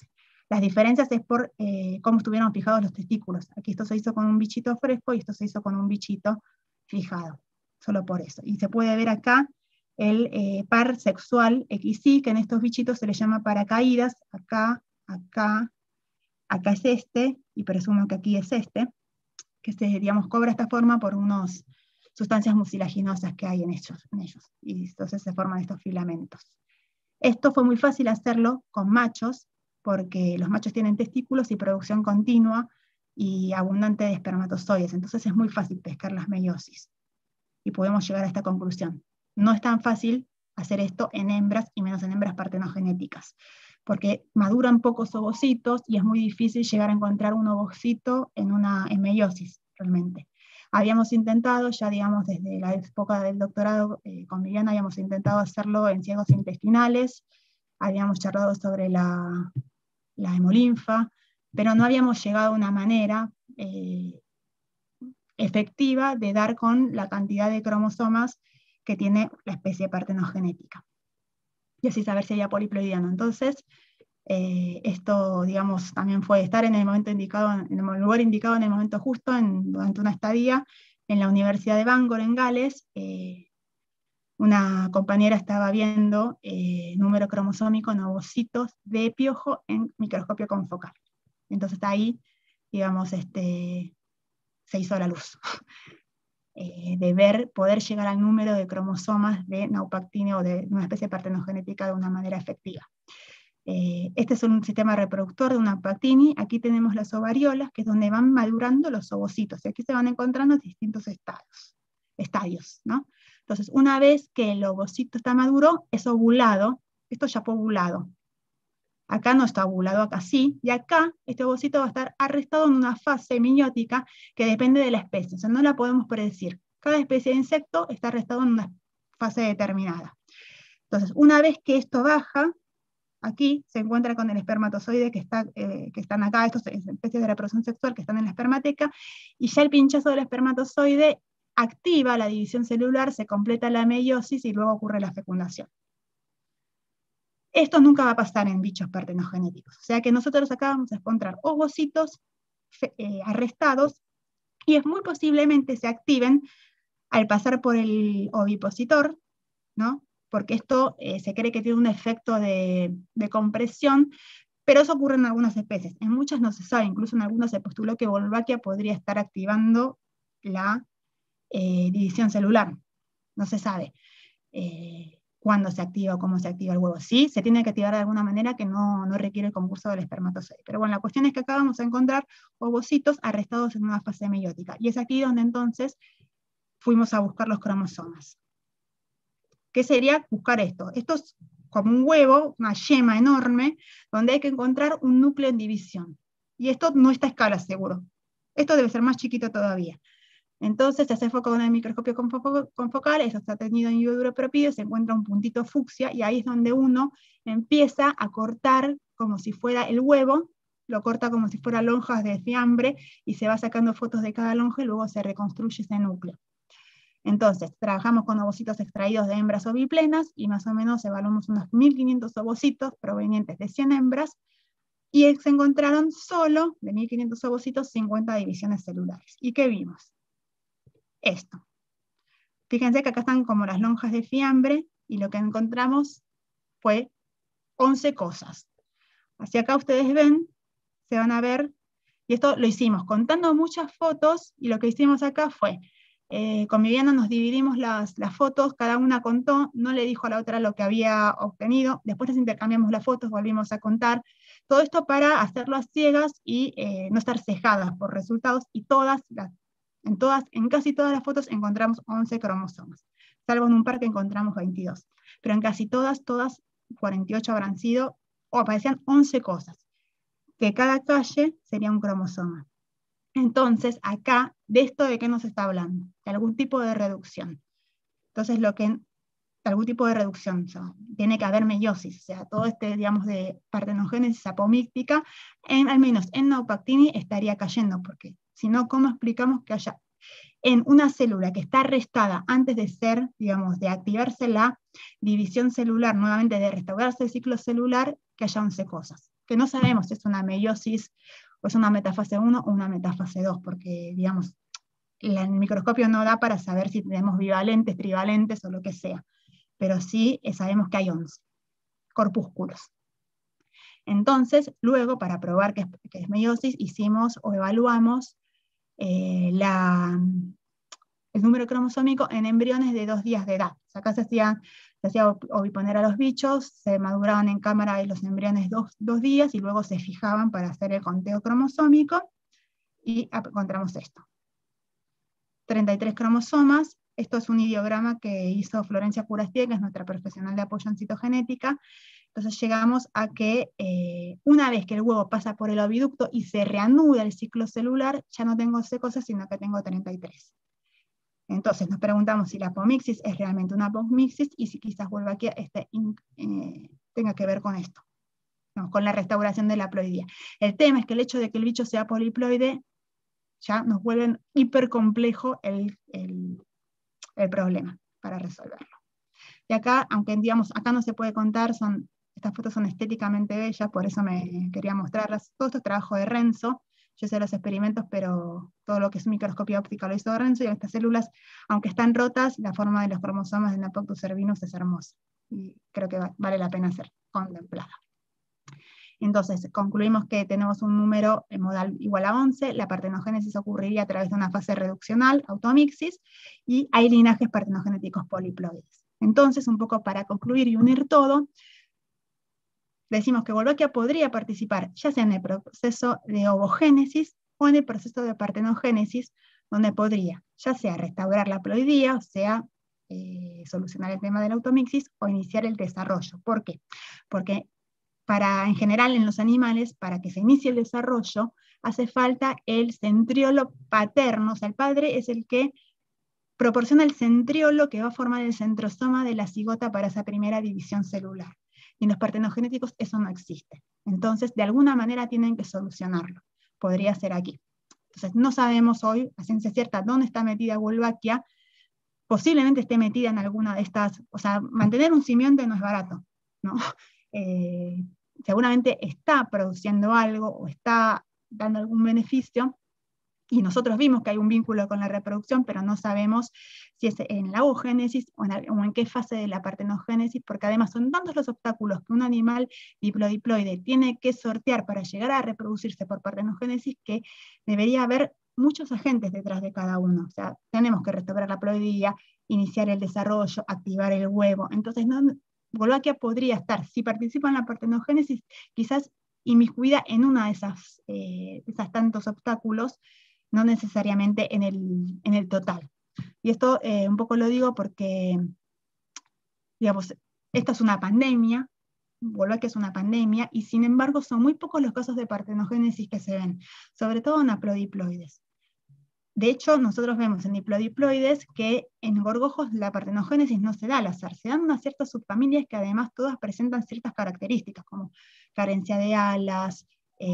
Las diferencias es por cómo estuvieron fijados los testículos. Aquí esto se hizo con un bichito fresco y esto se hizo con un bichito fijado, solo por eso. Y se puede ver acá el par sexual XY, que en estos bichitos se le llama paracaídas. Acá, acá, acá es este, y presumo que aquí es este, que se, digamos, cobra esta forma por unas sustancias mucilaginosas que hay en ellos. Y entonces se forman estos filamentos. Esto fue muy fácil hacerlo con machos, porque los machos tienen testículos y producción continua y abundante de espermatozoides, entonces es muy fácil pescar las meiosis. Y podemos llegar a esta conclusión. No es tan fácil hacer esto en hembras, y menos en hembras partenogenéticas, porque maduran pocos ovocitos y es muy difícil llegar a encontrar un ovocito en meiosis, realmente. Habíamos intentado, ya digamos desde la época del doctorado con Viviana, habíamos intentado hacerlo en ciegos intestinales, habíamos charlado sobre la hemolinfa, pero no habíamos llegado a una manera efectiva de dar con la cantidad de cromosomas que tiene la especie partenogenética. Y así saber si había poliploidiano. Entonces, esto, digamos, también fue estar en el momento indicado, en el lugar indicado en el momento justo, durante una estadía en la Universidad de Bangor, en Gales. Una compañera estaba viendo número cromosómico en ovocitos de piojo en microscopio confocal. Entonces ahí, digamos, se hizo la luz. De poder llegar al número de cromosomas de naupactine o de una especie partenogenética de una manera efectiva. Este es un sistema reproductor de una Pactini. Aquí tenemos las ovariolas, que es donde van madurando los ovocitos, y aquí se van encontrando distintos estadios, ¿no? Entonces, una vez que el ovocito está maduro, es ovulado. Esto ya fue ovulado. Acá no está ovulado, acá sí, y acá este ovocito va a estar arrestado en una fase meiótica que depende de la especie, o sea, no la podemos predecir. Cada especie de insecto está arrestado en una fase determinada. Entonces, una vez que esto baja, aquí se encuentra con el espermatozoide que están acá, estos especies de reproducción sexual que están en la espermateca, y ya el pinchazo del espermatozoide activa la división celular, se completa la meiosis y luego ocurre la fecundación. Esto nunca va a pasar en bichos partenogenéticos, o sea que nosotros acá vamos a encontrar ovocitos arrestados, y es muy posiblemente se activen al pasar por el ovipositor, ¿no? Porque esto se cree que tiene un efecto de compresión, pero eso ocurre en algunas especies. En muchas no se sabe, incluso en algunas se postuló que Wolbachia podría estar activando la división celular. No se sabe cuándo se activa o cómo se activa el huevo. Sí, se tiene que activar de alguna manera que no requiere el concurso del espermatozoide. Pero bueno, la cuestión es que acá vamos a encontrar ovocitos arrestados en una fase meiótica. Y es aquí donde entonces fuimos a buscar los cromosomas. ¿Qué sería buscar esto? Esto es como un huevo, una yema enorme, donde hay que encontrar un núcleo en división. Y esto no está a escala, seguro. Esto debe ser más chiquito todavía. Entonces se hace foco con el microscopio confocal, eso está tenido en Ioduro propio, se encuentra un puntito fucsia, y ahí es donde uno empieza a cortar como si fuera el huevo, lo corta como si fuera lonjas de fiambre, y se va sacando fotos de cada lonja, y luego se reconstruye ese núcleo. Entonces, trabajamos con ovocitos extraídos de hembras oviplenas, y más o menos evaluamos unos 1500 ovocitos provenientes de 100 hembras, y se encontraron solo, de 1500 ovocitos, 50 divisiones celulares. ¿Y qué vimos? Esto. Fíjense que acá están como las lonjas de fiambre, y lo que encontramos fue 11 cosas. Hacia acá ustedes ven, se van a ver, y esto lo hicimos contando muchas fotos, y lo que hicimos acá fue, con Viviana nos dividimos las fotos, cada una contó, no le dijo a la otra lo que había obtenido, después les intercambiamos las fotos, volvimos a contar, todo esto para hacerlo a ciegas y no estar cejadas por resultados, y en casi todas las fotos encontramos 11 cromosomas, salvo en un par que encontramos 22, pero en casi todas 48 habrán sido, o aparecían 11 cosas, que cada calle sería un cromosoma. Entonces, acá, ¿de esto de qué nos está hablando? De algún tipo de reducción. Entonces, algún tipo de reducción, o sea, tiene que haber meiosis, o sea, todo digamos, de partenogénesis apomíctica, al menos en Naupactini estaría cayendo, porque si no, ¿cómo explicamos que haya en una célula que está arrestada antes de ser, digamos, de activarse la división celular, nuevamente de restaurarse el ciclo celular, que haya 11 cosas? que no sabemos si es una meiosis o es una metafase 1 o una metafase 2, porque, digamos, el microscopio no da para saber si tenemos bivalentes, trivalentes o lo que sea, pero sí sabemos que hay 11 corpúsculos. Entonces, luego, para probar que es meiosis, hicimos o evaluamos el número cromosómico en embriones de 2 días de edad. O sea, acá se hacía oviponer a los bichos, se maduraban en cámara los embriones 2 días y luego se fijaban para hacer el conteo cromosómico y encontramos esto. 33 cromosomas. Esto es un ideograma que hizo Florencia Curastie, que es nuestra profesional de apoyo en citogénética. Entonces llegamos a que una vez que el huevo pasa por el oviducto y se reanuda el ciclo celular, ya no tengo C cosas, sino que tengo 33. Entonces nos preguntamos si la apomixis es realmente una apomixis y si quizás Wolbachia tenga que ver con esto, ¿no? Con la restauración de la haploidía. El tema es que el hecho de que el bicho sea poliploide ya nos vuelve hiper complejo el problema para resolverlo. Y acá, aunque digamos, acá no se puede contar, estas fotos son estéticamente bellas, por eso me quería mostrarlas. Todo esto es trabajo de Renzo. Yo sé los experimentos, pero todo lo que es microscopía óptica lo hizo Renzo, y estas células, aunque están rotas, la forma de los cromosomas de Napoctus cervinus es hermosa, y creo que vale la pena ser contemplada. Entonces, concluimos que tenemos un número modal igual a 11, la partenogénesis ocurriría a través de una fase reduccional, automixis, y hay linajes partenogenéticos poliploides. Entonces, un poco para concluir y unir todo, decimos que Wolbachia podría participar ya sea en el proceso de ovogénesis o en el proceso de partenogénesis, donde podría ya sea restaurar la haploidía, o sea, solucionar el tema de la automixis, o iniciar el desarrollo. ¿Por qué? Porque en general en los animales, para que se inicie el desarrollo, hace falta el centriolo paterno, o sea, el padre es el que proporciona el centriolo que va a formar el centrosoma de la cigota para esa primera división celular. Y en los partenogenéticos eso no existe. Entonces, de alguna manera tienen que solucionarlo. Podría ser aquí. Entonces, no sabemos hoy, a ciencia cierta, dónde está metida Wolbachia. Posiblemente esté metida en alguna de estas, o sea, mantener un simbionte no es barato, ¿no? Seguramente está produciendo algo o está dando algún beneficio, y nosotros vimos que hay un vínculo con la reproducción, pero no sabemos si es en la ovogénesis o en qué fase de la partenogénesis, porque además son tantos los obstáculos que un animal diplodiploide tiene que sortear para llegar a reproducirse por partenogénesis, que debería haber muchos agentes detrás de cada uno. O sea, tenemos que restaurar la haploidía, iniciar el desarrollo, activar el huevo. Entonces, Wolbachia podría estar, si participa en la partenogénesis, quizás inmiscuida en una de esas tantos obstáculos, no necesariamente en el total. Y esto un poco lo digo porque, digamos, esta es una pandemia, Wolbachia es una pandemia, y sin embargo son muy pocos los casos de partenogénesis que se ven, sobre todo en haplodiploides. De hecho, nosotros vemos en diplodiploides que en gorgojos la partenogénesis no se da al azar, se dan unas ciertas subfamilias que además todas presentan ciertas características, como carencia de alas,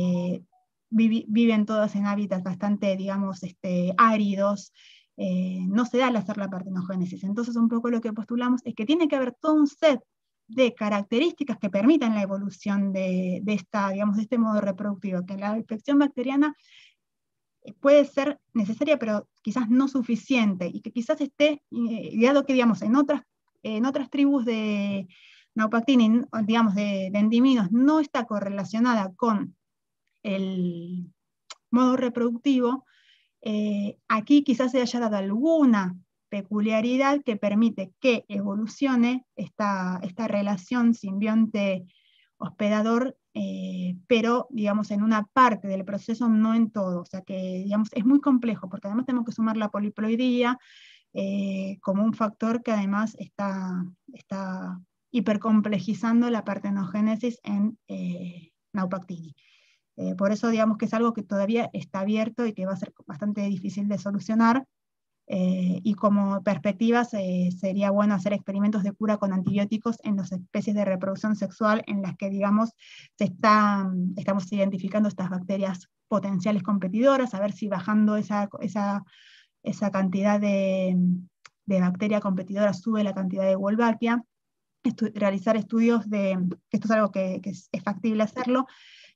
viven todas en hábitats bastante, digamos, áridos, no se da al hacer la partenogénesis. Entonces, un poco lo que postulamos es que tiene que haber todo un set de características que permitan la evolución de este modo reproductivo, que la infección bacteriana puede ser necesaria, pero quizás no suficiente, y que quizás esté, dado que, digamos, en otras tribus de Naupactini, digamos, de endiminos, no está correlacionada con el modo reproductivo, aquí quizás se haya dado alguna peculiaridad que permite que evolucione esta relación simbionte-hospedador, pero, digamos, en una parte del proceso, no en todo. O sea que, digamos, es muy complejo, porque además tenemos que sumar la poliploidía como un factor que además está hipercomplejizando la partenogénesis en Naupactini. Por eso, digamos, que es algo que todavía está abierto y que va a ser bastante difícil de solucionar, y como perspectivas sería bueno hacer experimentos de cura con antibióticos en las especies de reproducción sexual en las que, digamos, estamos identificando estas bacterias potenciales competidoras, a ver si bajando esa cantidad de bacteria competidora sube la cantidad de Wolbachia. Realizar estudios esto es algo que es factible hacerlo,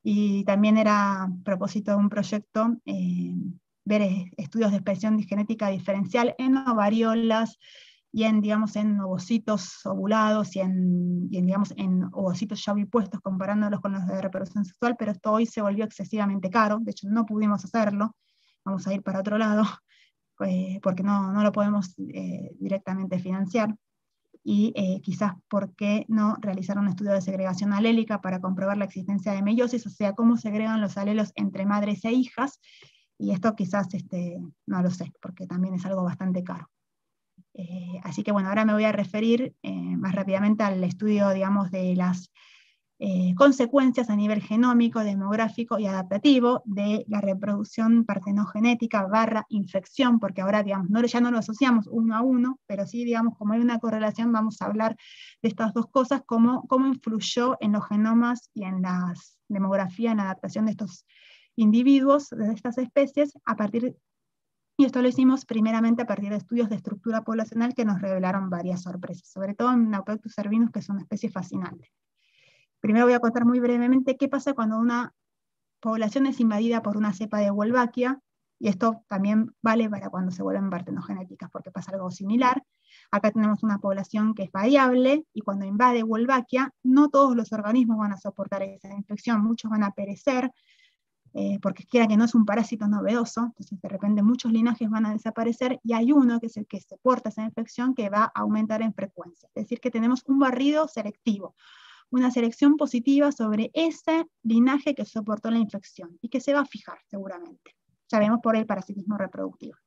y también era propósito de un proyecto ver estudios de expresión genética diferencial en ovariolas y en, digamos, en ovocitos ovulados digamos, en ovocitos ya bipuestos, comparándolos con los de reproducción sexual, pero esto hoy se volvió excesivamente caro, de hecho no pudimos hacerlo, vamos a ir para otro lado, porque no lo podemos directamente financiar, y quizás por qué no realizar un estudio de segregación alélica para comprobar la existencia de meiosis, o sea, cómo segregan los alelos entre madres e hijas, y esto quizás no lo sé, porque también es algo bastante caro. Así que bueno, ahora me voy a referir más rápidamente al estudio, digamos, de las consecuencias a nivel genómico, demográfico y adaptativo de la reproducción partenogenética / infección, porque ahora, digamos, ya no lo asociamos uno a uno, pero sí, digamos, como hay una correlación, vamos a hablar de estas dos cosas, cómo influyó en los genomas y en la demografía, en la adaptación de estos individuos, de estas especies, y esto lo hicimos primeramente a partir de estudios de estructura poblacional que nos revelaron varias sorpresas, sobre todo en Naupactus cervinus, que es una especie fascinante. Primero voy a contar muy brevemente qué pasa cuando una población es invadida por una cepa de Wolbachia, y esto también vale para cuando se vuelven partenogenéticas, porque pasa algo similar. Acá tenemos una población que es variable, y cuando invade Wolbachia, no todos los organismos van a soportar esa infección, muchos van a perecer, porque quiera que no es un parásito novedoso, entonces de repente muchos linajes van a desaparecer, y hay uno que es el que soporta esa infección que va a aumentar en frecuencia. Es decir, que tenemos un barrido selectivo, una selección positiva sobre ese linaje que soportó la infección, y que se va a fijar seguramente. Sabemos por el parasitismo reproductivo.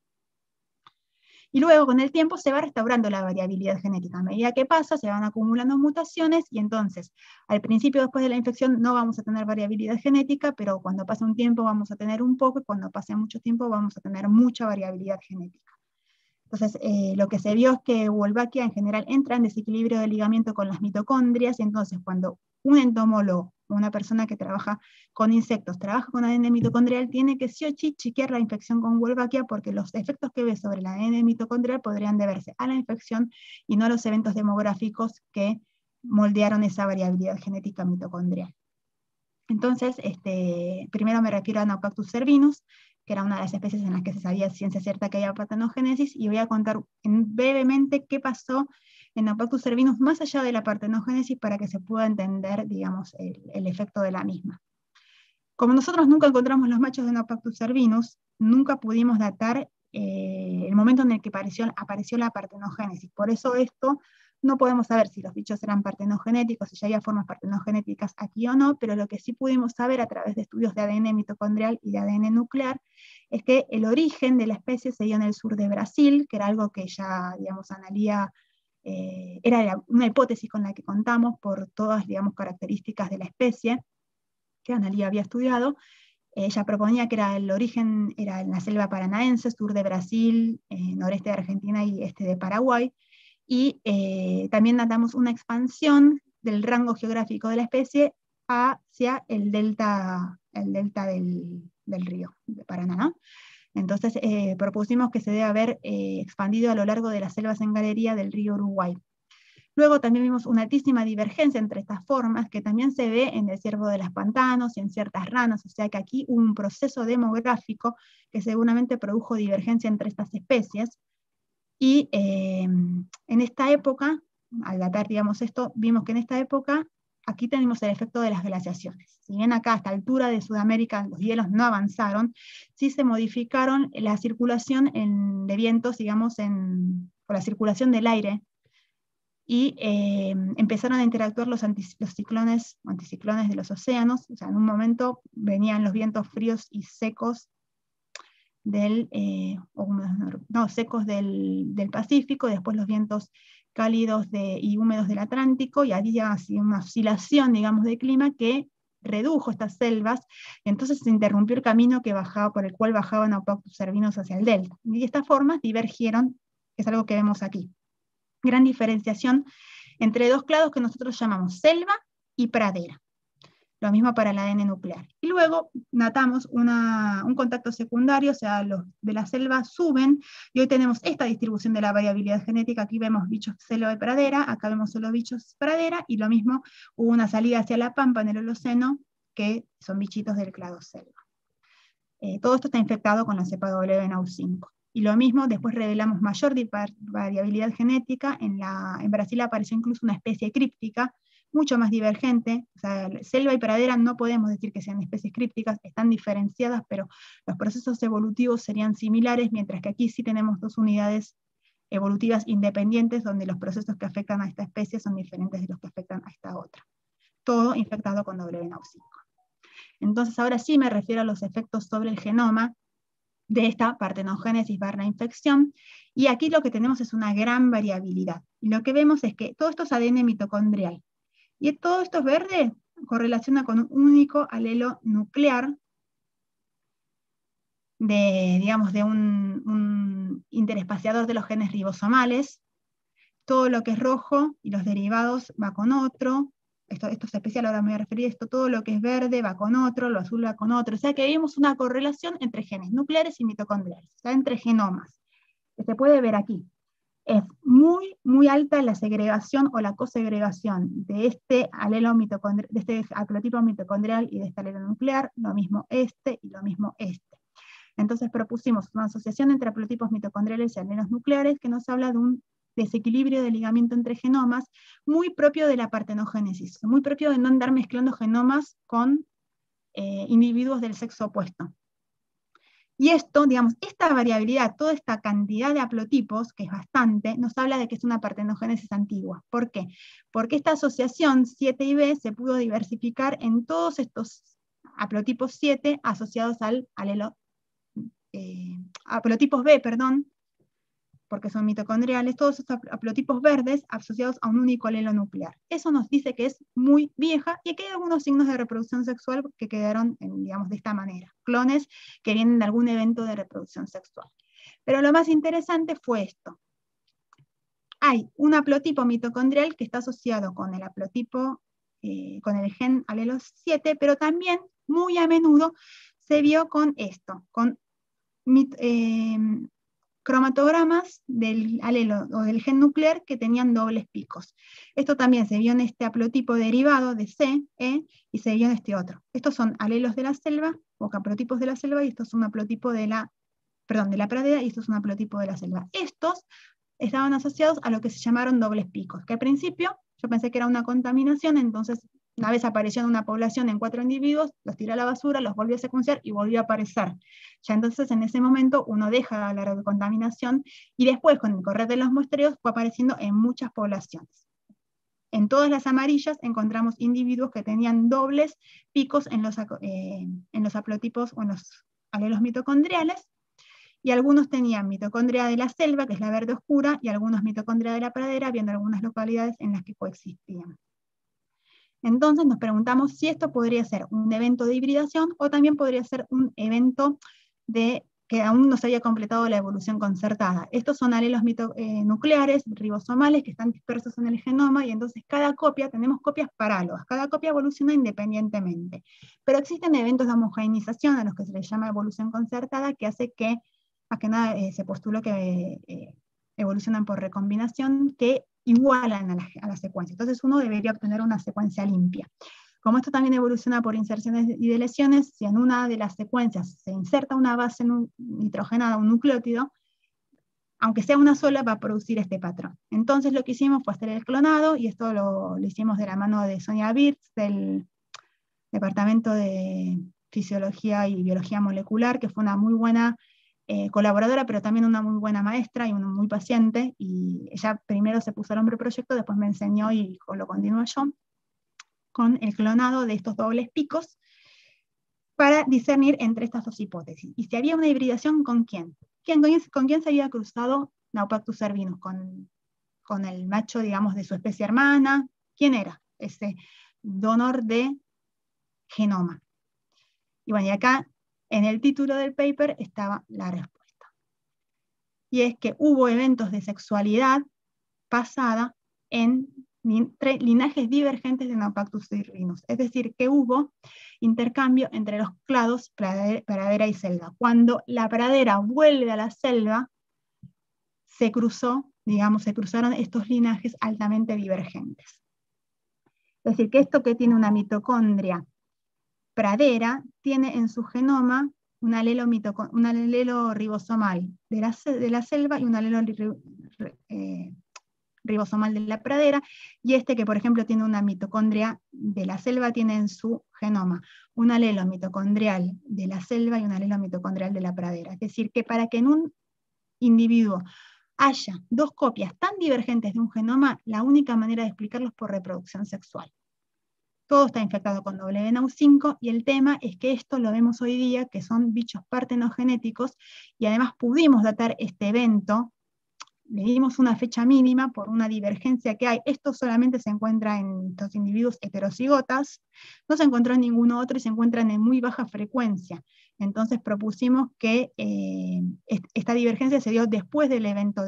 Y luego con el tiempo se va restaurando la variabilidad genética. A medida que pasa, se van acumulando mutaciones, y entonces al principio, después de la infección, no vamos a tener variabilidad genética, pero cuando pase un tiempo vamos a tener un poco, y cuando pase mucho tiempo vamos a tener mucha variabilidad genética. Entonces, lo que se vio es que Wolbachia en general entra en desequilibrio de ligamiento con las mitocondrias, y entonces cuando un entomólogo, una persona que trabaja con insectos, trabaja con ADN mitocondrial, tiene que sí o sí chequear la infección con Wolbachia, porque los efectos que ve sobre el ADN mitocondrial podrían deberse a la infección y no a los eventos demográficos que moldearon esa variabilidad genética mitocondrial. Entonces, primero me refiero a Naupactus cervinus, que era una de las especies en las que se sabía ciencia cierta que había partenogénesis, y voy a contar brevemente qué pasó en Naupactus cervinus más allá de la partenogénesis para que se pueda entender, digamos, el efecto de la misma. Como nosotros nunca encontramos los machos de Naupactus cervinus, nunca pudimos datar el momento en el que apareció la partenogénesis. Por eso esto no podemos saber si los bichos eran partenogenéticos, si ya había formas partenogenéticas aquí o no, pero lo que sí pudimos saber a través de estudios de ADN mitocondrial y de ADN nuclear es que el origen de la especie se dio en el sur de Brasil, que era algo que ya, digamos, Analía, era una hipótesis con la que contamos por todas, digamos, características de la especie que Analía había estudiado. Ella proponía que el origen era en la selva paranaense, sur de Brasil, noreste de Argentina y este de Paraguay, y también datamos una expansión del rango geográfico de la especie hacia el delta del río de Paraná, ¿no? Entonces propusimos que se debe haber expandido a lo largo de las selvas en galería del río Uruguay. Luego también vimos una altísima divergencia entre estas formas, que también se ve en el ciervo de los pantanos y en ciertas ranas, o sea que aquí hubo un proceso demográfico que seguramente produjo divergencia entre estas especies. Y en esta época, al datar, digamos, esto, vimos que en esta época, aquí tenemos el efecto de las glaciaciones. Si bien acá a esta altura de Sudamérica los hielos no avanzaron, sí se modificaron la circulación de vientos, digamos, por la circulación del aire, y empezaron a interactuar los anticiclones de los océanos. O sea, en un momento venían los vientos fríos y secos secos del Pacífico, después los vientos cálidos y húmedos del Atlántico, y había así una oscilación, digamos, de clima que redujo estas selvas, y entonces se interrumpió el camino por el cual bajaban Naupactus cervinus hacia el delta. Y estas formas divergieron, que es algo que vemos aquí. Gran diferenciación entre dos clados que nosotros llamamos selva y pradera. Lo mismo para el ADN nuclear. Y luego datamos un contacto secundario, o sea, los de la selva suben, y hoy tenemos esta distribución de la variabilidad genética. Aquí vemos bichos selva y pradera, acá vemos solo bichos pradera, y lo mismo, hubo una salida hacia la pampa en el Holoceno, que son bichitos del clado selva. Todo esto está infectado con la cepa WNAU5. Y lo mismo, después revelamos mayor variabilidad genética. En Brasil apareció incluso una especie críptica, mucho más divergente. O sea, selva y pradera no podemos decir que sean especies crípticas, están diferenciadas, pero los procesos evolutivos serían similares, mientras que aquí sí tenemos dos unidades evolutivas independientes, donde los procesos que afectan a esta especie son diferentes de los que afectan a esta otra. Todo infectado con WNAU5. Entonces ahora sí me refiero a los efectos sobre el genoma de esta partenogénesis barra infección, y aquí lo que tenemos es una gran variabilidad. Y lo que vemos es que todo esto es ADN mitocondrial, y todo esto es verde, correlaciona con un único alelo nuclear de, digamos, de un interespaciador de los genes ribosomales. Todo lo que es rojo y los derivados va con otro. Esto es especial, ahora me voy a referir a esto. Todo lo que es verde va con otro, lo azul va con otro. O sea que vemos una correlación entre genes nucleares y mitocondriales, o sea, entre genomas, que se puede ver aquí. Es muy, muy alta la segregación o la cosegregación de este alelo mitocondrial, de este haplotipo mitocondrial y de este alelo nuclear, lo mismo este y lo mismo este. Entonces propusimos una asociación entre haplotipos mitocondriales y alelos nucleares que nos habla de un desequilibrio de ligamiento entre genomas, muy propio de la partenogénesis, muy propio de no andar mezclando genomas con individuos del sexo opuesto. Y esto, digamos, esta variabilidad, toda esta cantidad de haplotipos, que es bastante, nos habla de que es una partenogénesis antigua. ¿Por qué? Porque esta asociación 7 y B se pudo diversificar en todos estos haplotipos 7 asociados al alelo, haplotipos B, perdón, porque son mitocondriales, todos estos haplotipos verdes asociados a un único alelo nuclear. Eso nos dice que es muy vieja y que hay algunos signos de reproducción sexual que quedaron, digamos, de esta manera. Clones que vienen de algún evento de reproducción sexual. Pero lo más interesante fue esto. Hay un haplotipo mitocondrial que está asociado con el haplotipo, con el gen alelo 7, pero también muy a menudo se vio con esto, con cromatogramas del alelo o del gen nuclear que tenían dobles picos. Esto también se vio en este haplotipo derivado de C, E, y se vio en este otro. Estos son alelos de la selva, o haplotipos de la selva, y estos son un haplotipo de la pradera, y estos son un haplotipo de la selva. Estos estaban asociados a lo que se llamaron dobles picos, que al principio yo pensé que era una contaminación, entonces una vez apareció en una población en 4 individuos, los tiré a la basura, los volvió a secuenciar y volvió a aparecer. Ya entonces en ese momento uno deja de hablar de contaminación y después con el correr de los muestreos fue apareciendo en muchas poblaciones. En todas las amarillas encontramos individuos que tenían dobles picos en los haplotipos o en los alelos mitocondriales, y algunos tenían mitocondria de la selva, que es la verde oscura, y algunos mitocondria de la pradera, viendo algunas localidades en las que coexistían. Entonces nos preguntamos si esto podría ser un evento de hibridación o también podría ser un evento de que aún no se había completado la evolución concertada. Estos son alelos nucleares, ribosomales, que están dispersos en el genoma, y entonces cada copia, tenemos copias parálogas, cada copia evoluciona independientemente. Pero existen eventos de homogeneización a los que se les llama evolución concertada, que hace que, más que nada, se postuló que evolucionan por recombinación, que igualan a la secuencia. Entonces uno debería obtener una secuencia limpia. Como esto también evoluciona por inserciones y deleciones, si en una de las secuencias se inserta una base nitrogenada, un nucleótido, aunque sea una sola, va a producir este patrón. Entonces lo que hicimos fue hacer el clonado, y esto lo hicimos de la mano de Sonia Birz, del Departamento de Fisiología y Biología Molecular, que fue una muy buena colaboradora, pero también una muy buena maestra y una muy paciente, y ella primero se puso al hombro proyecto, después me enseñó y lo continué yo, con el clonado de estos dobles picos, para discernir entre estas dos hipótesis. Y si había una hibridación, ¿con quién? ¿Con quién se había cruzado Naupactus cervinus? ¿Con el macho, digamos, de su especie hermana? ¿Quién era ese donor de genoma? Y bueno, y acá en el título del paper estaba la respuesta. Y es que hubo eventos de sexualidad pasada en linajes divergentes de Naupactus cervinus. Es decir, que hubo intercambio entre los clados pradera y selva. Cuando la pradera vuelve a la selva, se cruzaron estos linajes altamente divergentes. Es decir, que esto que tiene una mitocondria pradera tiene en su genoma un alelo, un alelo ribosomal de la selva y un alelo ribosomal de la pradera, y este que por ejemplo tiene una mitocondria de la selva tiene en su genoma un alelo mitocondrial de la selva y un alelo mitocondrial de la pradera. Es decir, que para que en un individuo haya dos copias tan divergentes de un genoma, la única manera de explicarlo es por reproducción sexual. Todo está infectado con WNAU5, y el tema es que esto lo vemos hoy día, que son bichos partenogenéticos, y además pudimos datar este evento, le dimos una fecha mínima por una divergencia que hay. Esto solamente se encuentra en estos individuos heterocigotas, no se encontró en ninguno otro y se encuentran en muy baja frecuencia. Entonces propusimos que esta divergencia se dio después del evento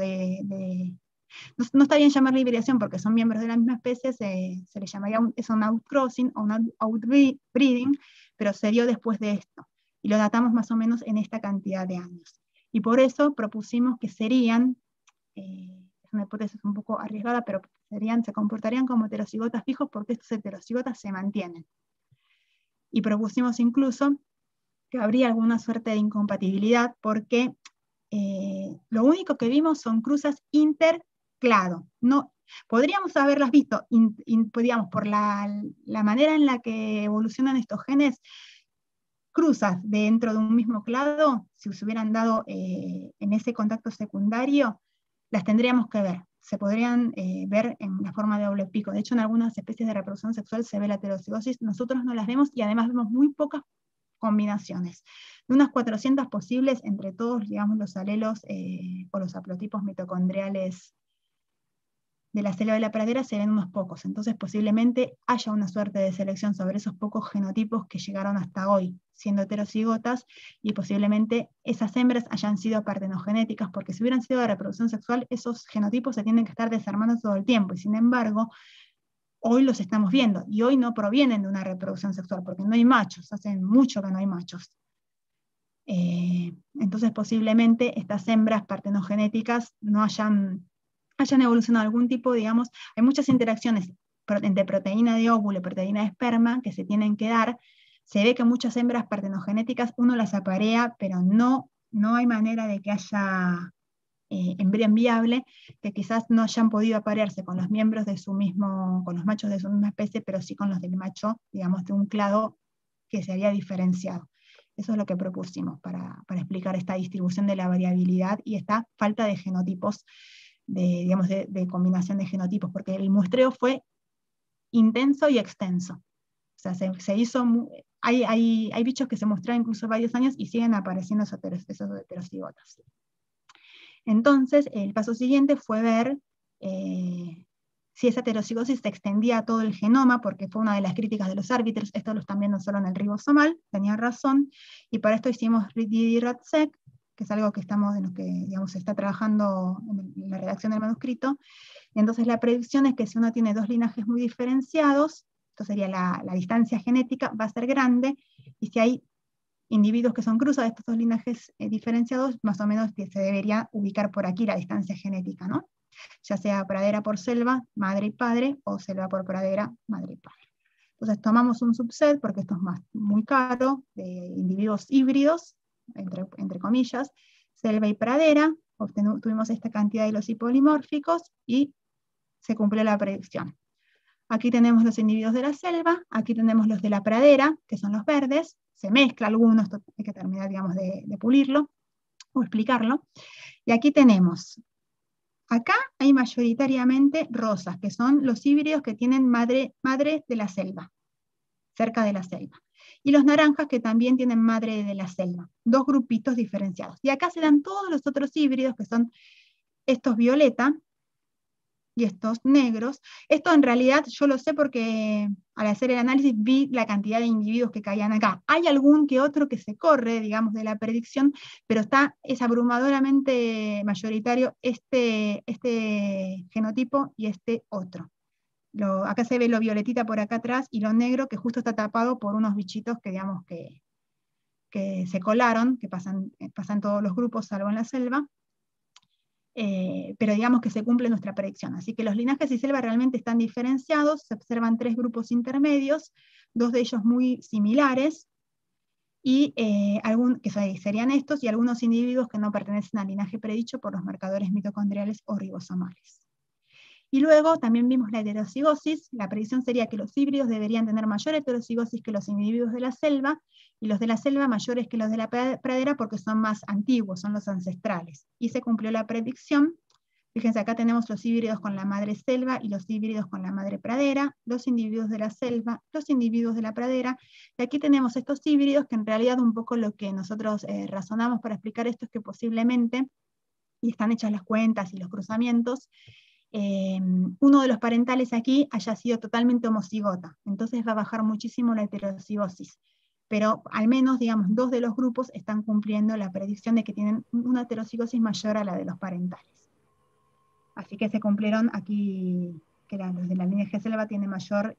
no está bien llamarle hibridación porque son miembros de la misma especie, se le llamaría es un outcrossing o un outbreeding, pero se dio después de esto. Y lo datamos más o menos en esta cantidad de años. Y por eso propusimos que serían, es una hipótesis un poco arriesgada, pero se comportarían como heterocigotas fijos porque estos heterocigotas se mantienen. Y propusimos incluso que habría alguna suerte de incompatibilidad porque lo único que vimos son cruzas interclado. No, podríamos haberlas visto, digamos, por la manera en la que evolucionan estos genes, cruzas dentro de un mismo clado, si se hubieran dado en ese contacto secundario, las tendríamos que ver. Se podrían ver en la forma de doble pico. De hecho, en algunas especies de reproducción sexual se ve la heterocigosis, nosotros no las vemos y además vemos muy pocas combinaciones. De unas 400 posibles, entre todos, digamos, los alelos o los haplotipos mitocondriales de la selva de la pradera se ven unos pocos, entonces posiblemente haya una suerte de selección sobre esos pocos genotipos que llegaron hasta hoy, siendo heterocigotas, y posiblemente esas hembras hayan sido partenogenéticas, porque si hubieran sido de reproducción sexual, esos genotipos se tienen que estar desarmando todo el tiempo, y sin embargo, hoy los estamos viendo, y hoy no provienen de una reproducción sexual, porque no hay machos, hace mucho que no hay machos. Entonces posiblemente estas hembras partenogenéticas no hayan evolucionado algún tipo, digamos, hay muchas interacciones entre proteína de óvulo y proteína de esperma que se tienen que dar. Se ve que muchas hembras partenogenéticas uno las aparea, pero no hay manera de que haya embrión viable, que quizás no hayan podido aparearse con los miembros de su mismo, con los machos de su misma especie, pero sí con los del macho, digamos, de un clado que se había diferenciado. Eso es lo que propusimos para explicar esta distribución de la variabilidad y esta falta de genotipos, digamos, de combinación de genotipos, porque el muestreo fue intenso y extenso. O sea, se hizo, hay bichos que se muestran incluso varios años y siguen apareciendo esos heterocigotas. Entonces, el paso siguiente fue ver si esa heterocigosis se extendía a todo el genoma, porque fue una de las críticas de los árbitros, esto lo están viendo solo en el ribosomal, tenían razón, y para esto hicimos DD-RADSEQ, que es algo que estamos, en lo que digamos, se está trabajando en la redacción del manuscrito. Y entonces la predicción es que si uno tiene dos linajes muy diferenciados, esto sería la distancia genética, va a ser grande, y si hay individuos que son cruzas de estos dos linajes diferenciados, más o menos se debería ubicar por aquí la distancia genética, ¿no? Ya sea pradera por selva, madre y padre, o selva por pradera, madre y padre. Entonces tomamos un subset, porque esto es muy caro, de individuos híbridos, entre comillas, selva y pradera, tuvimos esta cantidad de los polimórficos y se cumplió la predicción. Aquí tenemos los individuos de la selva, aquí tenemos los de la pradera, que son los verdes, se mezcla algunos, esto hay que terminar, digamos, de pulirlo o explicarlo. Y aquí tenemos, acá hay mayoritariamente rosas, que son los híbridos que tienen madre de la selva, cerca de la selva. Y los naranjas que también tienen madre de la selva, dos grupitos diferenciados. Y acá se dan todos los otros híbridos, que son estos violeta y estos negros. Esto en realidad yo lo sé porque al hacer el análisis vi la cantidad de individuos que caían acá. Hay algún que otro que se corre, digamos, de la predicción, pero es abrumadoramente mayoritario este genotipo y este otro. Acá se ve lo violetita por acá atrás y lo negro que justo está tapado por unos bichitos que, digamos, que se colaron, que pasan todos los grupos salvo en la selva. Pero digamos que se cumple nuestra predicción. Así que los linajes y selva realmente están diferenciados, se observan tres grupos intermedios, 2 de ellos muy similares, y que serían estos, y algunos individuos que no pertenecen al linaje predicho por los marcadores mitocondriales o ribosomales. Y luego también vimos la heterocigosis. La predicción sería que los híbridos deberían tener mayor heterocigosis que los individuos de la selva, y los de la selva mayores que los de la pradera porque son más antiguos, son los ancestrales. Y se cumplió la predicción. Fíjense, acá tenemos los híbridos con la madre selva y los híbridos con la madre pradera, los individuos de la selva, los individuos de la pradera, y aquí tenemos estos híbridos que en realidad un poco lo que nosotros razonamos para explicar esto es que posiblemente, y están hechas las cuentas y los cruzamientos, uno de los parentales aquí haya sido totalmente homocigota, entonces va a bajar muchísimo la heterocigosis, pero al menos, digamos, 2 de los grupos están cumpliendo la predicción de que tienen una heterocigosis mayor a la de los parentales. Así que se cumplieron aquí, que los de la linaje selva tienen mayor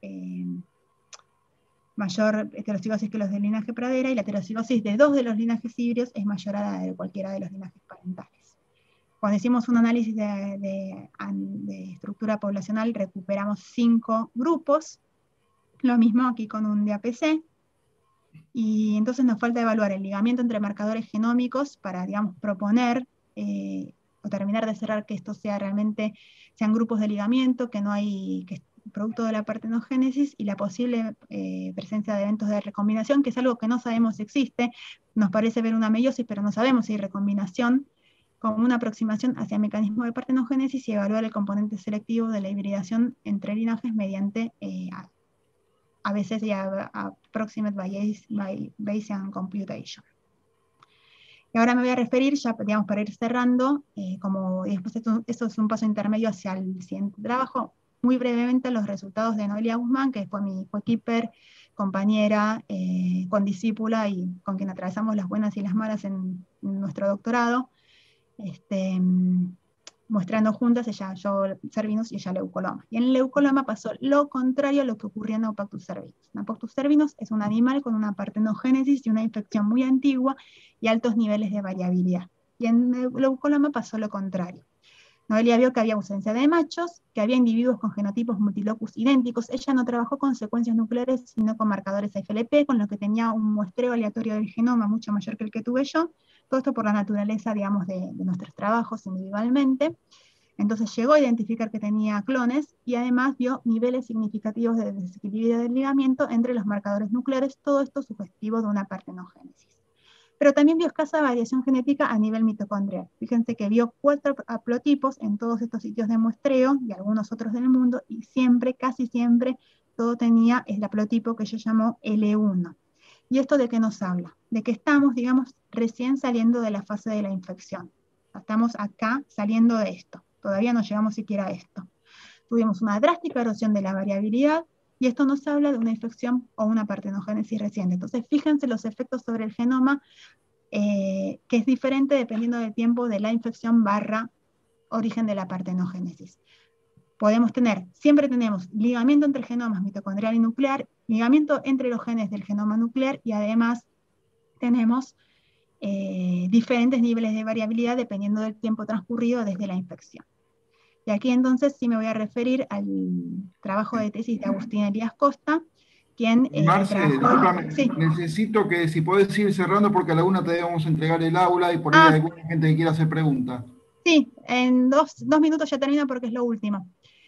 heterocigosis que los del linaje pradera, y la heterocigosis de 2 de los linajes híbridos es mayor a la de cualquiera de los linajes parentales. Cuando hicimos un análisis de estructura poblacional, recuperamos 5 grupos, lo mismo aquí con un DAPC, y entonces nos falta evaluar el ligamiento entre marcadores genómicos para, digamos, proponer o terminar de cerrar que esto sean grupos de ligamiento, que no hay, que es producto de la partenogénesis, y la posible presencia de eventos de recombinación, que es algo que no sabemos si existe. Nos parece ver una meiosis, pero no sabemos si hay recombinación, como una aproximación hacia el mecanismo de partenogénesis, y evaluar el componente selectivo de la hibridación entre linajes mediante a veces approximate Bayesian computation. Y ahora me voy a referir, ya digamos, para ir cerrando, como después esto es un paso intermedio hacia el siguiente trabajo, muy brevemente los resultados de Noelia Guzmán, que fue mi coequiper, compañera, condiscípula, y con quien atravesamos las buenas y las malas en nuestro doctorado. Mostrando juntas, yo cervinus y ella leucoloma. Y en el leucoloma pasó lo contrario a lo que ocurría en Neupactus cervinus. Neupactus cervinus es un animal con una partenogénesis y una infección muy antigua y altos niveles de variabilidad. Y en el leucoloma pasó lo contrario. Noelia vio que había ausencia de machos, que había individuos con genotipos multilocus idénticos. Ella no trabajó con secuencias nucleares, sino con marcadores AFLP, con lo que tenía un muestreo aleatorio del genoma mucho mayor que el que tuve yo. Todo esto por la naturaleza, digamos, de nuestros trabajos individualmente. Entonces llegó a identificar que tenía clones, y además vio niveles significativos de desequilibrio del ligamiento entre los marcadores nucleares, todo esto sugestivo de una partenogénesis. Pero también vio escasa variación genética a nivel mitocondrial. Fíjense que vio 4 haplotipos en todos estos sitios de muestreo y algunos otros del mundo, y siempre, casi siempre, todo tenía el haplotipo que yo llamo L1. ¿Y esto de qué nos habla? De que estamos, digamos, recién saliendo de la fase de la infección. Estamos acá saliendo de esto. Todavía no llegamos siquiera a esto. Tuvimos una drástica erosión de la variabilidad, y esto nos habla de una infección o una partenogénesis reciente. Entonces, fíjense los efectos sobre el genoma, que es diferente dependiendo del tiempo de la infección / origen de la partenogénesis. Siempre tenemos ligamiento entre genomas mitocondrial y nuclear, ligamiento entre los genes del genoma nuclear, y además tenemos diferentes niveles de variabilidad dependiendo del tiempo transcurrido desde la infección. Y aquí entonces sí me voy a referir al trabajo de tesis de Agustín Elías Costa, quien Marce, discúlpame, sí. necesito que si podés ir cerrando, porque a la 1 te vamos a entregar el aula y por ahí hay alguna gente que quiera hacer preguntas. Sí, en dos minutos ya termino porque es lo último.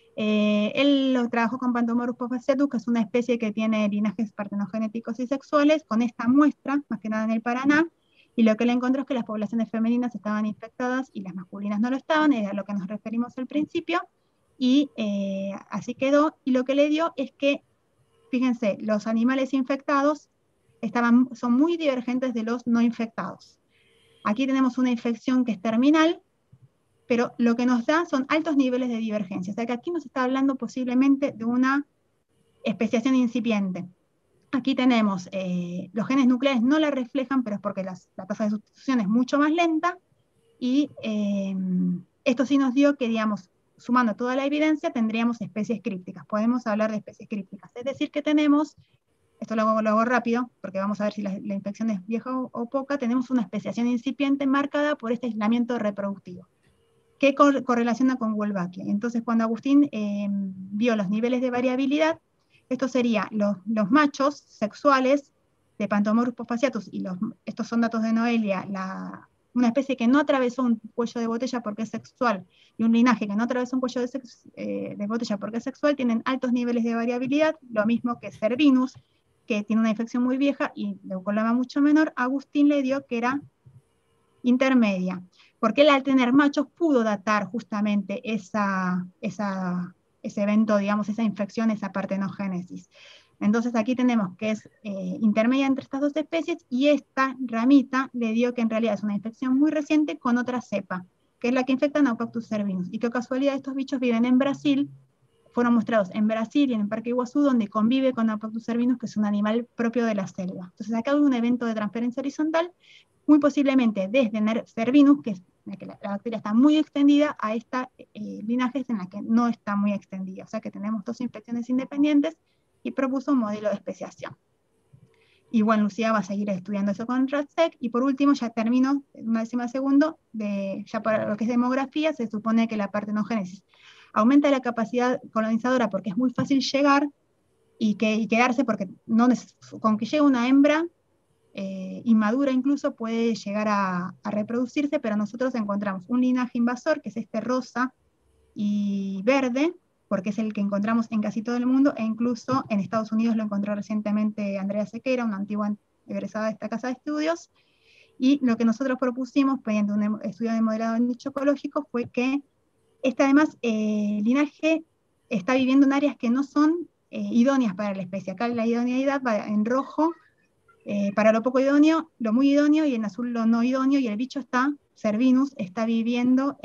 Él lo trabajó con Pantomorus pofaciatus, que es una especie que tiene linajes partenogenéticos y sexuales, con esta muestra, más que nada en el Paraná, y lo que le encontró es que las poblaciones femeninas estaban infectadas y las masculinas no lo estaban, era a lo que nos referimos al principio, y así quedó. Y lo que le dio es que, fíjense, los animales infectados son muy divergentes de los no infectados. Aquí tenemos una infección que es terminal, pero lo que nos da son altos niveles de divergencia. O sea que aquí nos está hablando posiblemente de una especiación incipiente. Aquí tenemos, los genes nucleares no la reflejan, pero es porque la tasa de sustitución es mucho más lenta, y esto sí nos dio que, digamos, sumando toda la evidencia, tendríamos especies crípticas. Podemos hablar de especies crípticas. Es decir, que tenemos, esto lo hago rápido, porque vamos a ver si la infección es vieja o poca, tenemos una especiación incipiente marcada por este aislamiento reproductivo, que correlaciona con Wolbachia. Entonces, cuando Agustín vio los niveles de variabilidad, Esto sería los machos sexuales de Pantomorphos fasciatus, y estos son datos de Noelia, una especie que no atravesó un cuello de botella porque es sexual, y un linaje que no atravesó un cuello de botella porque es sexual, tienen altos niveles de variabilidad, lo mismo que Cervinus, que tiene una infección muy vieja y leucolama mucho menor. Agustín le dio que era intermedia, porque él al tener machos pudo datar justamente ese evento, digamos, esa infección, esa partenogénesis. Entonces aquí tenemos que es intermedia entre estas dos especies, y esta ramita le dio que en realidad es una infección muy reciente con otra cepa, que es la que infecta Naupactus cervinus, y qué casualidad, estos bichos viven en Brasil, fueron mostrados en Brasil y en el Parque Iguazú, donde convive con Naupactus cervinus, que es un animal propio de la selva. Entonces acá hubo un evento de transferencia horizontal, muy posiblemente desde Cervinus, que es la bacteria está muy extendida, a esta linajes en la que no está muy extendida. O sea que tenemos dos infecciones independientes, y propuso un modelo de especiación. Y bueno, Lucía va a seguir estudiando eso con RADSEC. Y por último, ya termino, una décima segundo, ya para lo que es demografía, se supone que la partenogénesis aumenta la capacidad colonizadora porque es muy fácil llegar y quedarse, porque con que llegue una hembra, inmadura incluso, puede llegar a reproducirse, pero nosotros encontramos un linaje invasor, que es este rosa y verde, porque es el que encontramos en casi todo el mundo, e incluso en Estados Unidos lo encontró recientemente Andrea Sequeira, una antigua egresada de esta casa de estudios, y lo que nosotros propusimos, mediante un estudio de modelado en nicho ecológico, fue que además linaje está viviendo en áreas que no son idóneas para la especie. Acá la idoneidad va en rojo para lo poco idóneo, lo muy idóneo, y en azul lo no idóneo, y el bicho Cervinus, está viviendo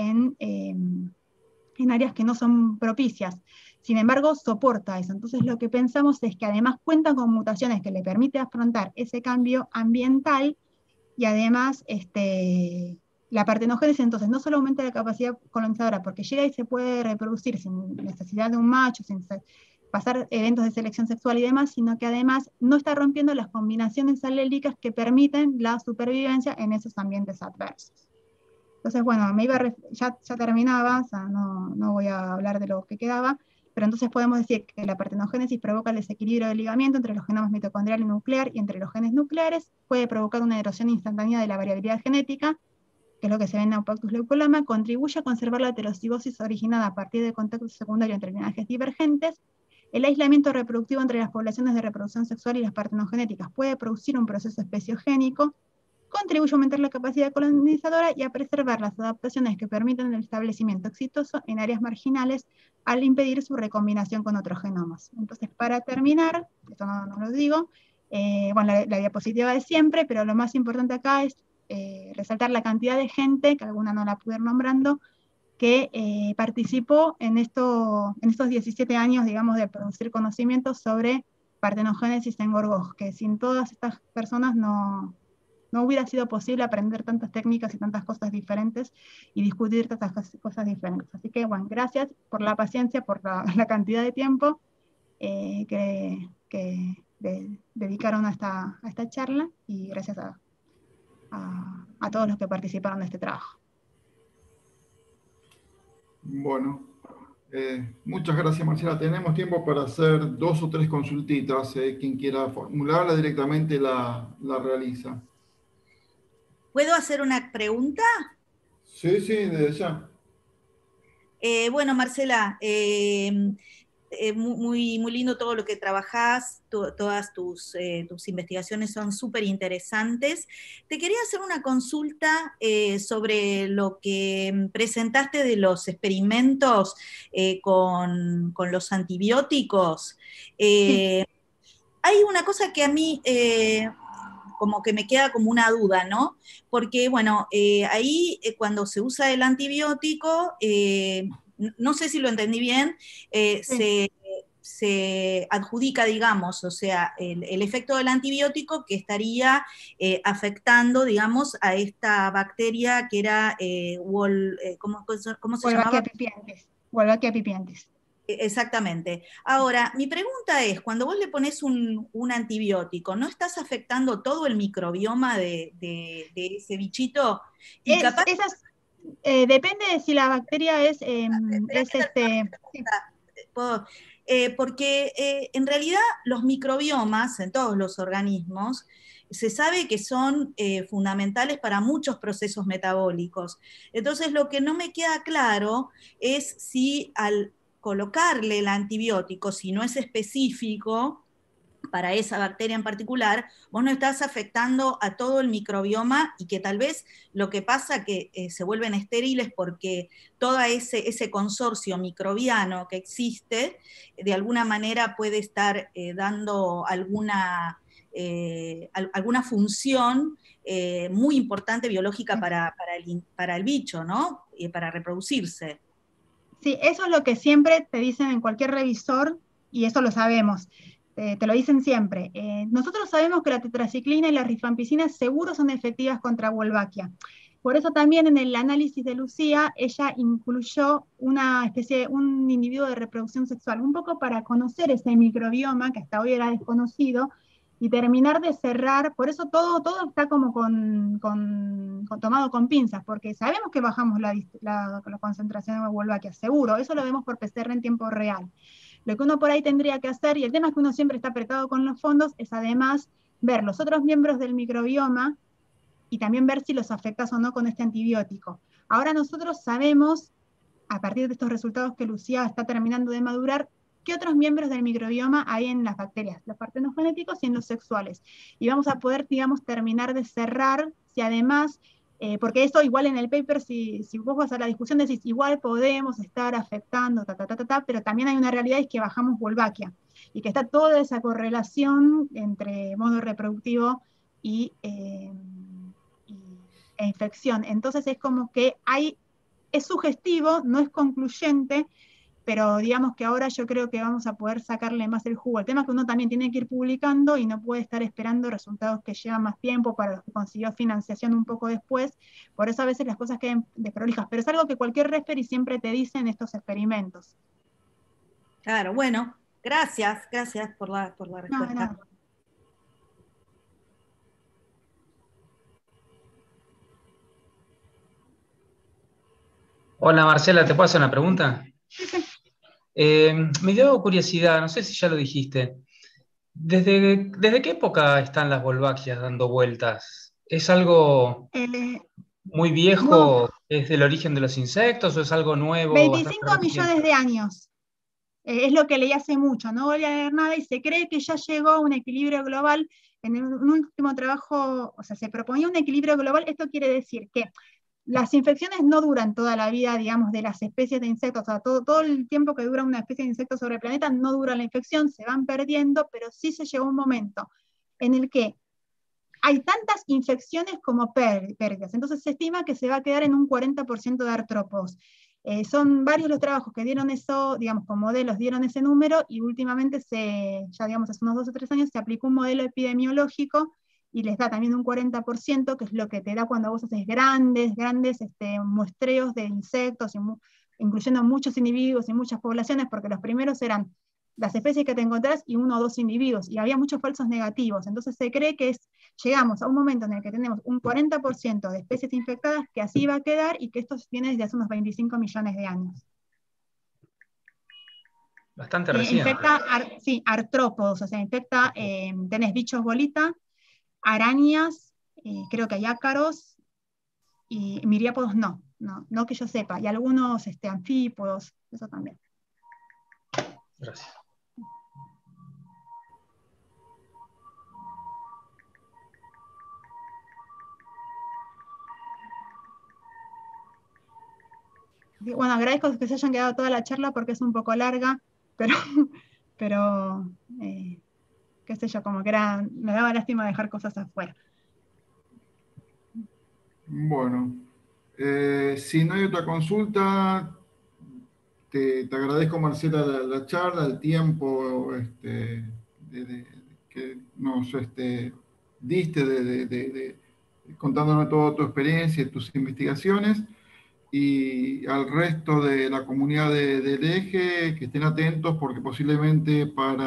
en áreas que no son propicias. Sin embargo, soporta eso. Entonces lo que pensamos es que además cuenta con mutaciones que le permiten afrontar ese cambio ambiental, y además la partenogénesis entonces no solo aumenta la capacidad colonizadora porque llega y se puede reproducir sin necesidad de un macho, sin pasar eventos de selección sexual y demás, sino que además no está rompiendo las combinaciones alélicas que permiten la supervivencia en esos ambientes adversos. Entonces, bueno, ya terminaba, o sea, no voy a hablar de lo que quedaba, pero entonces podemos decir que la partenogénesis provoca el desequilibrio del ligamiento entre los genomas mitocondrial y nuclear y entre los genes nucleares, puede provocar una erosión instantánea de la variabilidad genética, que es lo que se ve en Naupactus leucolama, contribuye a conservar la heterocigosis originada a partir de contacto secundario entre linajes divergentes. El aislamiento reproductivo entre las poblaciones de reproducción sexual y las partenogenéticas puede producir un proceso especiogénico, contribuye a aumentar la capacidad colonizadora y a preservar las adaptaciones que permiten el establecimiento exitoso en áreas marginales al impedir su recombinación con otros genomas. Entonces, para terminar, esto no lo digo, bueno, la diapositiva de siempre, pero lo más importante acá es resaltar la cantidad de gente, que alguna no la pude ir nombrando, que participó en estos 17 años, digamos, de producir conocimientos sobre partenogénesis en gorgos, que sin todas estas personas no hubiera sido posible aprender tantas técnicas y tantas cosas diferentes y discutir tantas cosas diferentes. Así que, bueno, gracias por la paciencia, por la cantidad de tiempo que dedicaron a esta charla, y gracias a todos los que participaron de este trabajo. Bueno, muchas gracias, Marcela. Tenemos tiempo para hacer 2 o 3 consultitas. Quien quiera formularla directamente la realiza. ¿Puedo hacer una pregunta? Sí, desde ya. Bueno, Marcela, muy, muy lindo todo lo que trabajás, todas tus investigaciones son súper interesantes. Te quería hacer una consulta sobre lo que presentaste de los experimentos con los antibióticos. Sí. Hay una cosa que a mí como que me queda como una duda, ¿no? Porque, bueno, ahí cuando se usa el antibiótico, no sé si lo entendí bien, Sí. se adjudica, digamos, o sea, el efecto del antibiótico que estaría afectando, digamos, a esta bacteria que era, ¿cómo se llamaba? Wolbachia pipientis. Exactamente. Ahora, mi pregunta es, cuando vos le pones un antibiótico, ¿no estás afectando todo el microbioma de ese bichito? Y capaz... Depende de si la bacteria es Esperá que sí. porque en realidad los microbiomas en todos los organismos se sabe que son fundamentales para muchos procesos metabólicos. Entonces, lo que no me queda claro es si al colocarle el antibiótico, si no es específico para esa bacteria en particular, vos no estás afectando a todo el microbioma y que tal vez lo que pasa que se vuelven estériles porque todo ese consorcio microbiano que existe de alguna manera puede estar dando alguna función muy importante biológica para el bicho, ¿no? Para reproducirse. Sí, eso es lo que siempre te dicen en cualquier revisor, y eso lo sabemos. Te lo dicen siempre. Nosotros sabemos que la tetraciclina y la rifampicina seguro son efectivas contra Wolbachia. Por eso también en el análisis de Lucía, ella incluyó un individuo de reproducción sexual, un poco para conocer ese microbioma que hasta hoy era desconocido, y terminar de cerrar. Por eso todo está como tomado con pinzas, porque sabemos que bajamos la concentración de Wolbachia, seguro, eso lo vemos por PCR en tiempo real. Lo que uno por ahí tendría que hacer, y el tema es que uno siempre está apretado con los fondos, es además ver los otros miembros del microbioma y también ver si los afectas o no con este antibiótico. Ahora nosotros sabemos, a partir de estos resultados que Lucía está terminando de madurar, qué otros miembros del microbioma hay en las bacterias, los partenogenéticos y en los sexuales. Y vamos a poder, digamos, terminar de cerrar si además, porque eso igual en el paper, si vos vas a la discusión, decís, igual podemos estar afectando, pero también hay una realidad, es que bajamos Wolbachia, y que está toda esa correlación entre modo reproductivo e infección. Entonces es como que es sugestivo, no es concluyente, pero digamos que ahora yo creo que vamos a poder sacarle más el jugo. El tema es que uno también tiene que ir publicando y no puede estar esperando resultados que llevan más tiempo para los que consiguió financiación un poco después, por eso a veces las cosas quedan desprolijas, pero es algo que cualquier referee siempre te dice en estos experimentos. Claro, bueno, gracias por la respuesta. No. Hola Marcela, ¿te puedo hacer una pregunta? Me dio curiosidad, no sé si ya lo dijiste. ¿Desde qué época están las Wolbachias dando vueltas? ¿Es algo muy viejo? No, ¿Es del origen de los insectos o es algo nuevo, bastante 25 reciente? millones de años. Es lo que leí hace mucho, no voy a leer nada, y se cree que ya llegó a un equilibrio global. En un último trabajo, o sea, se proponía un equilibrio global. Esto quiere decir que las infecciones no duran toda la vida, digamos, de las especies de insectos, o sea, todo el tiempo que dura una especie de insecto sobre el planeta no dura la infección, se van perdiendo, pero sí se llegó un momento en el que hay tantas infecciones como pérdidas. Entonces se estima que se va a quedar en un 40% de artrópodos. Son varios los trabajos que dieron eso, digamos, con modelos dieron ese número, y últimamente, ya digamos hace unos 2 o 3 años, se aplicó un modelo epidemiológico y les da también un 40%, que es lo que te da cuando vos haces grandes muestreos de insectos, incluyendo muchos individuos y muchas poblaciones, porque los primeros eran las especies que te encontrás y 1 o 2 individuos, y había muchos falsos negativos. Entonces se cree que llegamos a un momento en el que tenemos un 40% de especies infectadas, que así va a quedar, y que esto viene desde hace unos 25 millones de años. Bastante reciente. Infecta, artrópodos, o sea, infecta, tenés bichos bolita, arañas, creo que hay ácaros, y miriápodos no que yo sepa, y algunos anfípodos, eso también. Gracias. Bueno, agradezco que se hayan quedado toda la charla porque es un poco larga, pero qué sé yo, como que me daba lástima dejar cosas afuera. Bueno, si no hay otra consulta, te agradezco, Marcela, la charla, el tiempo que nos diste contándonos toda tu experiencia y tus investigaciones. Y al resto de la comunidad del eje, que estén atentos, porque posiblemente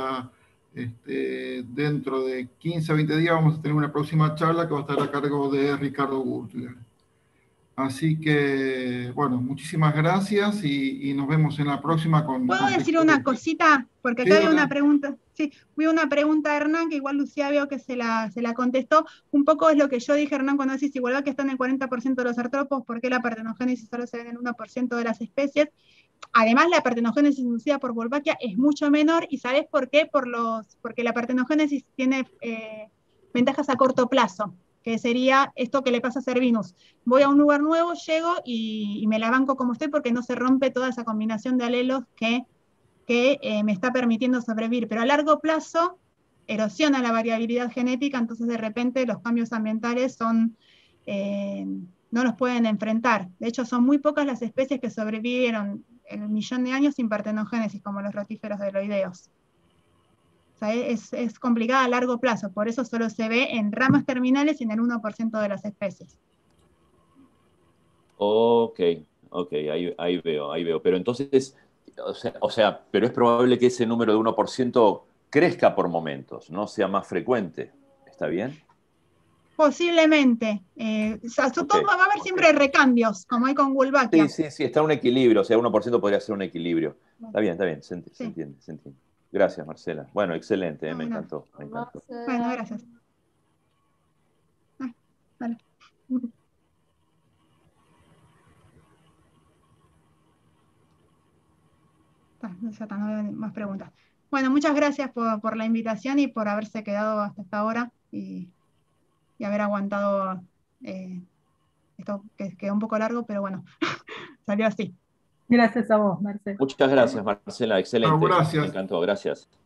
dentro de 15 a 20 días vamos a tener una próxima charla que va a estar a cargo de Ricardo Gurtler. Así que, bueno, muchísimas gracias y nos vemos en la próxima con... ¿Puedo decir una cosita? Porque Sí, acá había dale. una pregunta. Sí, vi una pregunta de Hernán, que igual Lucía veo que se la contestó. Un poco es lo que yo dije, Hernán, cuando decís, igual que está en el 40% de los artrópodos, ¿por qué la partenogénesis solo se ve en el 1% de las especies? Además, la partenogénesis inducida por Wolbachia es mucho menor, y ¿sabés por qué? Porque la partenogénesis tiene ventajas a corto plazo, que sería esto que le pasa a Servinus. Voy a un lugar nuevo, llego y me la banco como estoy porque no se rompe toda esa combinación de alelos que me está permitiendo sobrevivir, pero a largo plazo erosiona la variabilidad genética, entonces de repente los cambios ambientales no los pueden enfrentar. De hecho, son muy pocas las especies que sobrevivieron en 1.000.000 de años sin partenogénesis, como los rotíferos deloideos. O sea, es complicada a largo plazo, por eso solo se ve en ramas terminales y en el 1% de las especies. Ok, ahí veo. Pero entonces, pero es probable que ese número de 1% crezca por momentos, ¿no? Sea más frecuente. ¿Está bien? Posiblemente. Va a haber siempre recambios, como hay con Wolbachia. Sí, está un equilibrio, o sea, 1% podría ser un equilibrio. Está bien, se entiende. Gracias, Marcela. Bueno, excelente, me encantó. Bueno, gracias. Vale. Ya está, no hay más preguntas. Bueno, muchas gracias por la invitación y por haberse quedado hasta esta hora y haber aguantado esto que quedó un poco largo, pero bueno, salió así. Gracias a vos, Marcela. Muchas gracias, Marcela, excelente. Gracias. Me encantó, gracias.